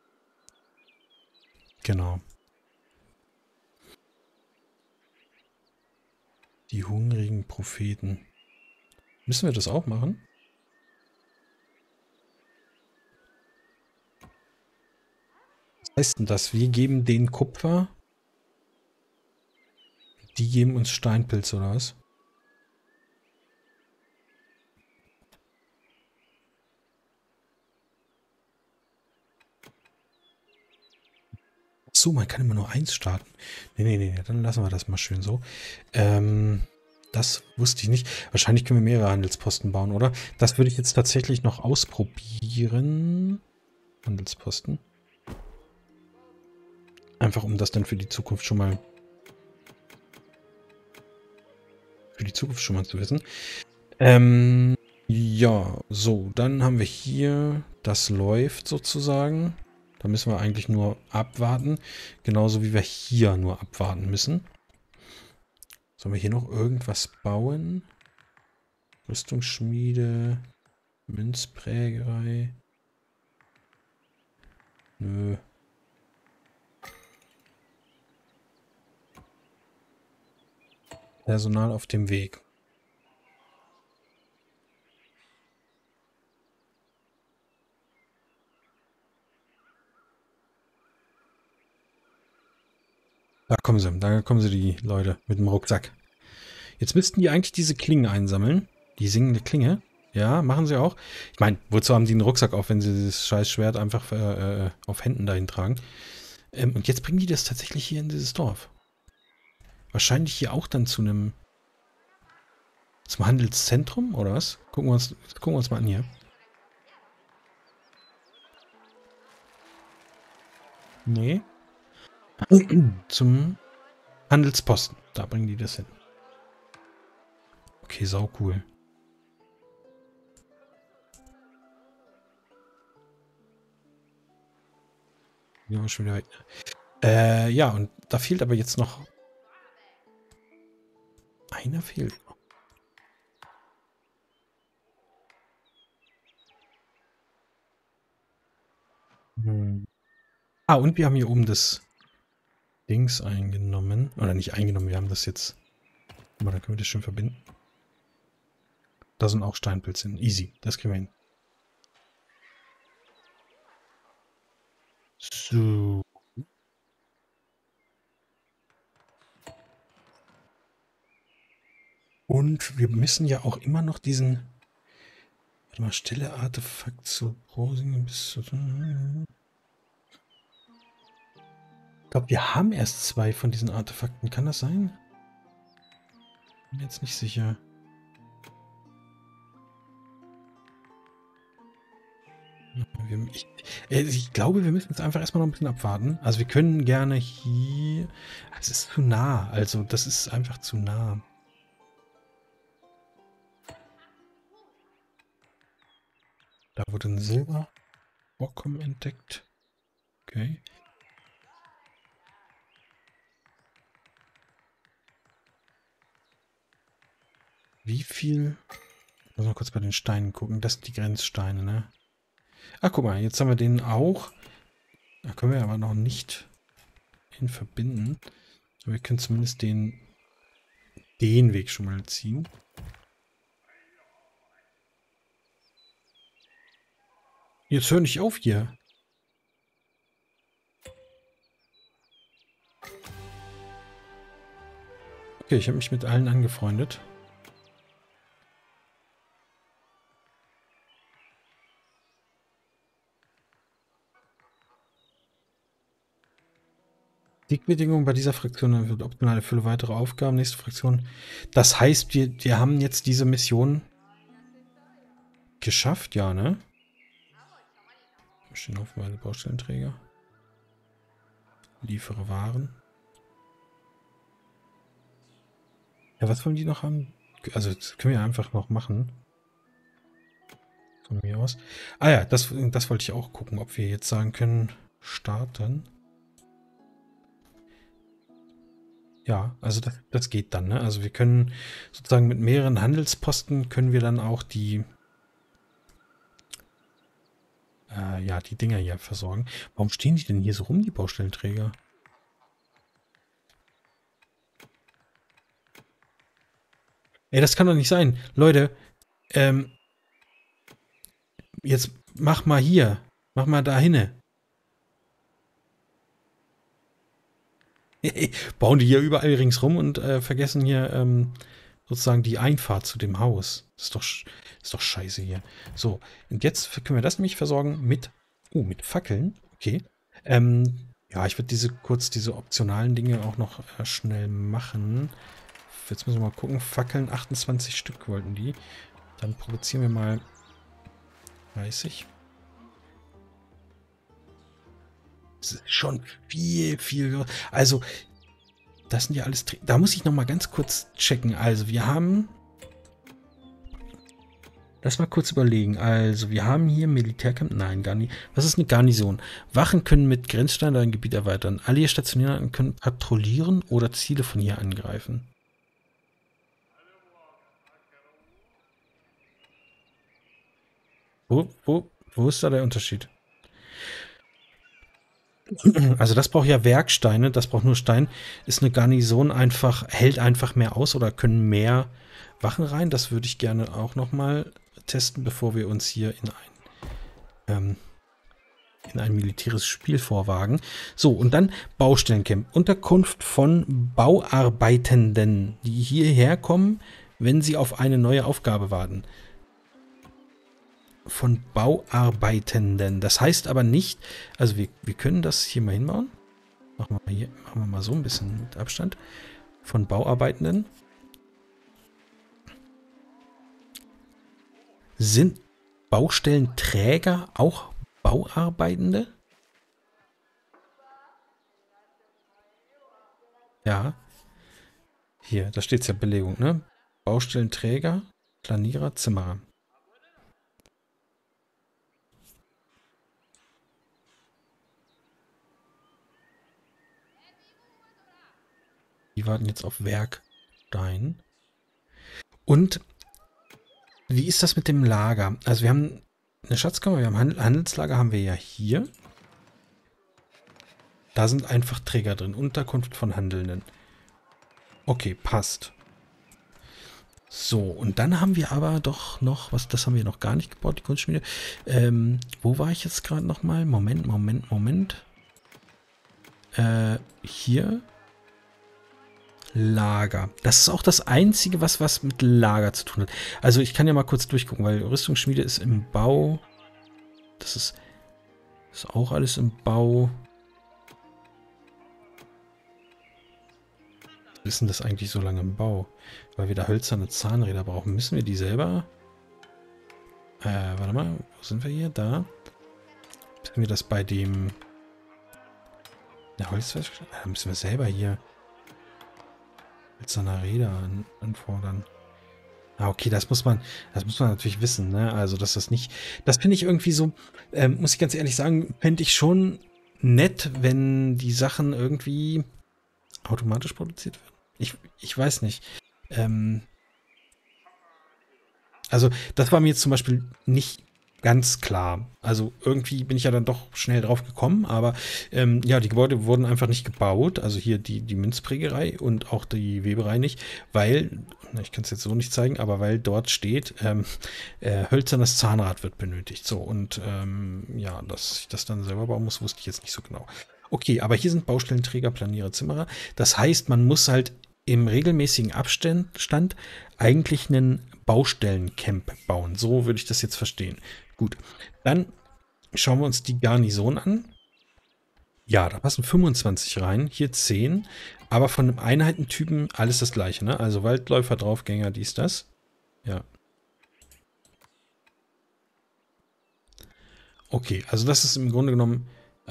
Genau. Die hungrigen Propheten. Müssen wir das auch machen? Was heißt denn das? Wir geben denen Kupfer. Die geben uns Steinpilz oder was? So, man kann immer nur eins starten. Nee, dann lassen wir das mal schön so. Das wusste ich nicht. Wahrscheinlich können wir mehrere Handelsposten bauen, oder? Das würde ich jetzt tatsächlich noch ausprobieren. Handelsposten. Einfach um das dann für die Zukunft schon mal zu wissen. Ja, so, dann haben wir hier, das läuft sozusagen. Da müssen wir eigentlich nur abwarten. Genauso wie wir hier nur abwarten müssen. Sollen wir hier noch irgendwas bauen? Rüstungsschmiede, Münzprägerei. Nö. Personal auf dem Weg. Da kommen sie, die Leute mit dem Rucksack. Jetzt müssten die eigentlich diese Klinge einsammeln. Die singende Klinge. Ja, machen sie auch. Ich meine, wozu haben die einen Rucksack auf, wenn sie das scheiß Schwert einfach auf Händen dahin tragen? Und jetzt bringen die das tatsächlich hier in dieses Dorf. Wahrscheinlich hier auch dann zum Handelszentrum, oder was? Gucken wir uns mal an hier. Nee. Zum Handelsposten. Da bringen die das hin. Okay, sau cool. Ja, schon wieder weg. Ja, und da fehlt aber jetzt noch. Einer fehlt. Hm. Ah, und wir haben hier oben das Dings eingenommen. Oder nicht eingenommen, wir haben das jetzt. Aber dann können wir das schön verbinden. Da sind auch Steinpilze hin. Easy, das kriegen wir hin. So. Und wir müssen ja auch immer noch diesen. Warte mal, stelle Artefakt zu Rosingen bis zu. Ich glaube, wir haben erst 2 von diesen Artefakten. Kann das sein? Bin jetzt nicht sicher. Ich glaube, wir müssen jetzt einfach erstmal noch ein bisschen abwarten. Also wir können gerne hier. Es ist zu nah. Also das ist einfach zu nah. Da wurde ein Silbervorkommen entdeckt. Okay. Wie viel? Ich muss mal kurz bei den Steinen gucken. Das sind die Grenzsteine, ne? Ach, guck mal, jetzt haben wir den auch. Da können wir aber noch nicht hin verbinden. Wir können zumindest den Weg schon mal ziehen. Jetzt hör nicht auf hier. Okay, ich habe mich mit allen angefreundet. Kriegbedingungen bei dieser Fraktion wird optional für weitere Aufgaben. Nächste Fraktion. Das heißt, wir haben jetzt diese Mission geschafft, ja, ne? Stehen haufenweise Baustellenträger. Liefere Waren. Ja, was wollen die noch haben? Also, das können wir einfach noch machen. Von mir aus. Ah ja, das wollte ich auch gucken, ob wir jetzt sagen können, starten. Ja, also das geht dann, ne? Also wir können sozusagen mit mehreren Handelsposten können wir dann auch die ja, die Dinger hier versorgen. Warum stehen die denn hier so rum, die Baustellenträger? Ey, das kann doch nicht sein. Leute, jetzt mach mal hier. Mach mal da hinne. Bauen die hier überall ringsrum und vergessen hier sozusagen die Einfahrt zu dem Haus. Ist doch scheiße hier. So, und jetzt können wir das nämlich versorgen mit Fackeln. Okay. Ja, ich würde diese optionalen Dinge auch noch schnell machen. Jetzt müssen wir mal gucken. Fackeln, 28 Stück wollten die. Dann produzieren wir mal 30. Das ist schon viel. Also, das sind ja alles... Da muss ich noch mal ganz kurz checken. Also, wir haben... Lass mal kurz überlegen. Also, wir haben hier Militärcamp. Nein, gar nicht. Was ist eine Garnison? Wachen können mit Grenzsteinen ein Gebiet erweitern. Alle hier Stationierten können patrouillieren oder Ziele von hier angreifen. Wo ist da der Unterschied? Also das braucht ja Werksteine, das braucht nur Stein. Ist eine Garnison einfach, hält einfach mehr aus oder können mehr Wachen rein? Das würde ich gerne auch nochmal testen, bevor wir uns hier in ein militärisches Spiel vorwagen. So, und dann Baustellencamp. Unterkunft von Bauarbeitenden, die hierher kommen, wenn sie auf eine neue Aufgabe warten. Von Bauarbeitenden. Das heißt aber nicht, also wir können das hier mal hinbauen. Machen wir mal so ein bisschen mit Abstand. Von Bauarbeitenden. Sind Baustellenträger auch Bauarbeitende? Ja. Hier, da steht es ja Belegung, ne? Baustellenträger, Planierer, Zimmerer. Die warten jetzt auf Werkstein. Und wie ist das mit dem Lager? Also wir haben eine Schatzkammer, wir haben Handelslager haben wir ja hier. Da sind einfach Träger drin. Unterkunft von Handelnden. Okay, passt. So, und dann haben wir aber doch noch, das haben wir noch gar nicht gebaut, die Kunstschmiede. Wo war ich jetzt gerade nochmal? Moment. Hier. Lager. Das ist auch das Einzige, was mit Lager zu tun hat. Also ich kann ja mal kurz durchgucken, weil Rüstungsschmiede ist im Bau. Das ist auch alles im Bau. Was ist denn das eigentlich so lange im Bau? Weil wir da hölzerne Zahnräder brauchen. Müssen wir die selber? Warte mal, wo sind wir hier? Da. Müssen wir das bei dem... Da müssen wir selber hier hölzerne Räder anfordern. Ah, okay, das muss man natürlich wissen, ne? Also, dass das nicht... Das finde ich irgendwie so, muss ich ganz ehrlich sagen, fände ich schon nett, wenn die Sachen irgendwie automatisch produziert werden. Ich weiß nicht. Also, das war mir jetzt zum Beispiel nicht ganz klar. Also, irgendwie bin ich ja dann doch schnell drauf gekommen, aber ja, die Gebäude wurden einfach nicht gebaut. Also hier die Münzprägerei und auch die Weberei nicht, weil, ich kann es jetzt so nicht zeigen, aber weil dort steht, hölzernes Zahnrad wird benötigt. So, und ja, dass ich das dann selber bauen muss, wusste ich jetzt nicht so genau. Okay, aber hier sind Baustellenträger, Planierer, Zimmerer. Das heißt, man muss halt im regelmäßigen Abstand eigentlich einen Baustellencamp bauen. So würde ich das jetzt verstehen. Gut, dann schauen wir uns die Garnison an. Ja, da passen 25 rein, hier 10, aber von dem Einheitentypen alles das gleiche, ne? Also Waldläufer, Draufgänger, dies, das. Ja. Okay, also das ist im Grunde genommen,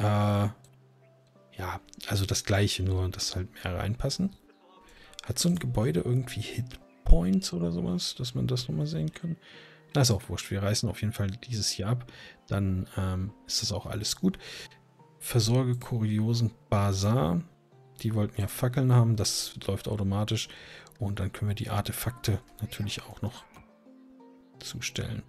ja, also das gleiche, nur dass halt mehr reinpassen. Hat so ein Gebäude irgendwie Hitpoints oder sowas, dass man das nochmal sehen kann? Na, ist auch wurscht. Wir reißen auf jeden Fall dieses hier ab. Dann ist das auch alles gut. Versorge kuriosen Bazar. Die wollten ja Fackeln haben. Das läuft automatisch. Und dann können wir die Artefakte natürlich auch noch zustellen.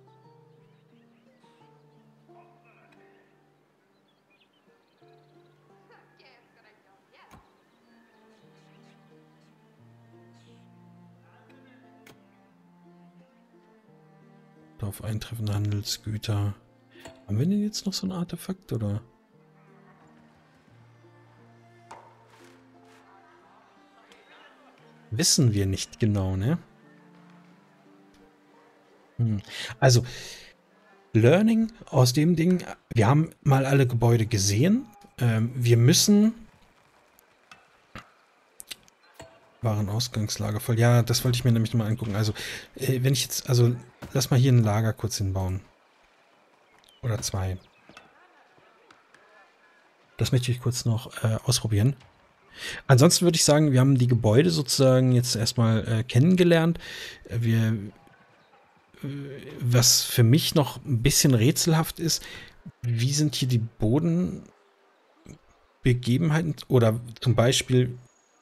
Auf eintreffende Handelsgüter. Haben wir denn jetzt noch so ein Artefakt, oder? Wissen wir nicht genau, ne? Also, Learning aus dem Ding, wir haben mal alle Gebäude gesehen. Wir müssen... Warenausgangslager voll. Ja, das wollte ich mir nämlich nochmal angucken. Also, wenn ich jetzt... Also, lass mal hier ein Lager kurz hinbauen. Oder zwei. Das möchte ich kurz noch ausprobieren. Ansonsten würde ich sagen, wir haben die Gebäude sozusagen jetzt erstmal kennengelernt. Was für mich noch ein bisschen rätselhaft ist, wie sind hier die Bodenbegebenheiten? Oder zum Beispiel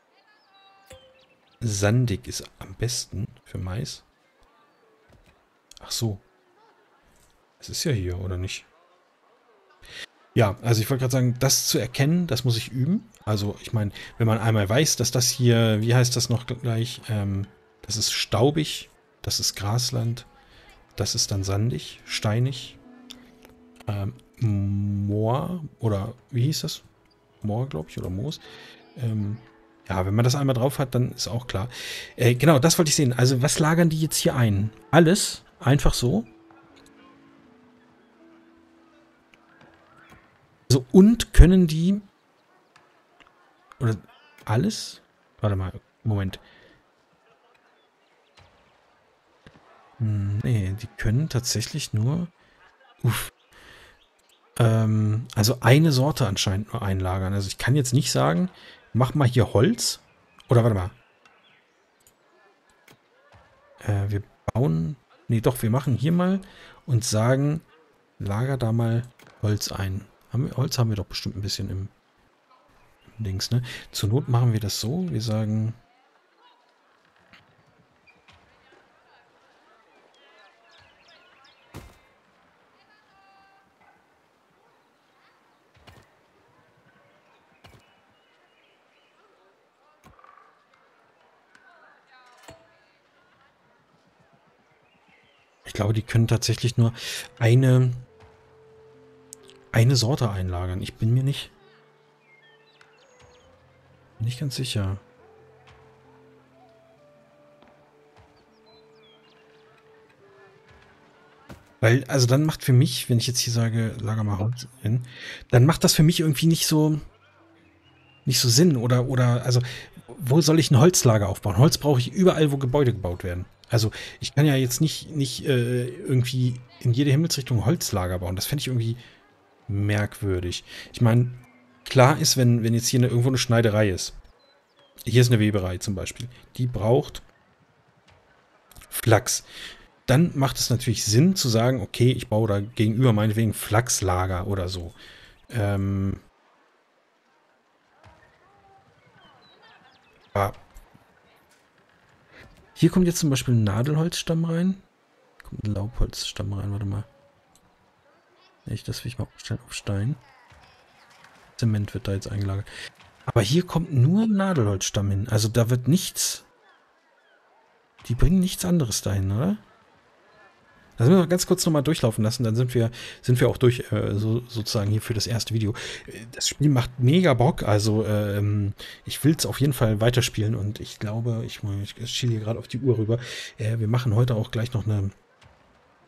sandig ist am besten für Mais. Ach so. Das ist ja hier, oder nicht? Ja, also ich wollte gerade sagen, das zu erkennen, das muss ich üben. Also ich meine, wenn man einmal weiß, dass das hier, wie heißt das noch gleich? Das ist staubig, das ist Grasland, das ist dann sandig, steinig. Moor, oder wie hieß das? Moor, glaube ich, oder Moos. Ja, wenn man das einmal drauf hat, dann ist auch klar. Genau, das wollte ich sehen. Also was lagern die jetzt hier ein? Alles? Einfach so? So, und können die... Oder alles? Warte mal, Moment. Nee, die können tatsächlich nur... Uff. Also eine Sorte anscheinend nur einlagern. Also ich kann jetzt nicht sagen, mach mal hier Holz. Oder warte mal. Wir bauen... Nee, doch, wir machen hier mal und sagen, lager da mal Holz ein. Holz haben wir doch bestimmt ein bisschen im Dings, ne? Zur Not machen wir das so. Wir sagen... Ich glaube, die können tatsächlich nur eine Sorte einlagern. Ich bin mir nicht ganz sicher. Weil, also dann macht für mich, wenn ich jetzt hier sage, lager mal Holz hin, dann macht das für mich irgendwie nicht so Sinn. Oder, also, wo soll ich ein Holzlager aufbauen? Holz brauche ich überall, wo Gebäude gebaut werden. Also, ich kann ja jetzt nicht irgendwie in jede Himmelsrichtung Holzlager bauen. Das fände ich irgendwie merkwürdig. Ich meine, klar ist, wenn jetzt hier irgendwo eine Schneiderei ist. Hier ist eine Weberei zum Beispiel. Die braucht Flachs. Dann macht es natürlich Sinn zu sagen, okay, ich baue da gegenüber meinetwegen Flachslager oder so. Hier kommt jetzt zum Beispiel ein Nadelholzstamm rein. Kommt ein Laubholzstamm rein, warte mal. Das will ich mal aufstellen auf Stein. Zement wird da jetzt eingelagert. Aber hier kommt nur ein Nadelholzstamm hin. Also da wird nichts... Die bringen nichts anderes dahin, oder? Das müssen wir ganz kurz nochmal durchlaufen lassen. Dann sind wir auch durch, sozusagen hier für das erste Video. Das Spiel macht mega Bock. Also ich will es auf jeden Fall weiterspielen. Und ich glaube, ich schiele hier gerade auf die Uhr rüber. Wir machen heute auch gleich noch eine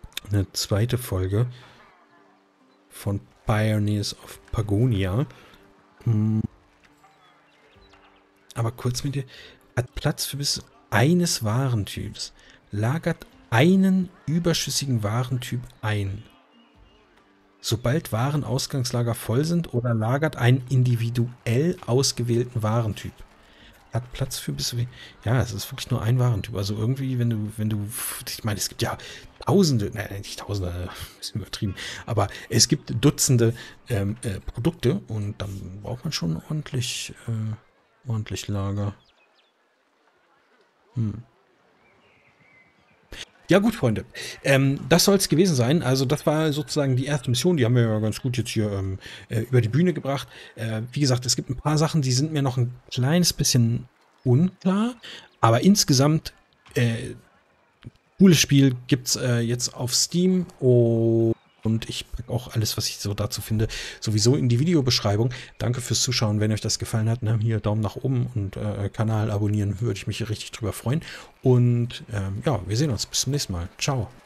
zweite Folge von Pioneers of Pagonia. Aber kurz mit dir. Hat Platz für bis eines Warentyps. Lagert einen überschüssigen Warentyp ein. Sobald Warenausgangslager voll sind oder lagert einen individuell ausgewählten Warentyp. Hat Platz für bis... Ja, es ist wirklich nur ein Warentyp. Also irgendwie, wenn du... Ich meine, es gibt ja Tausende, nein, nicht Tausende, ein bisschen übertrieben, aber es gibt Dutzende Produkte und dann braucht man schon ordentlich Lager. Ja gut, Freunde. Das soll es gewesen sein. Also das war sozusagen die erste Mission. Die haben wir ja ganz gut jetzt hier über die Bühne gebracht. Wie gesagt, es gibt ein paar Sachen, die sind mir noch ein kleines bisschen unklar. Aber insgesamt cooles Spiel gibt es jetzt auf Steam. Und ich packe auch alles, was ich so dazu finde, sowieso in die Videobeschreibung. Danke fürs Zuschauen. Wenn euch das gefallen hat, ne, hier Daumen nach oben und Kanal abonnieren, würde ich mich richtig drüber freuen. Und ja, wir sehen uns. Bis zum nächsten Mal. Ciao.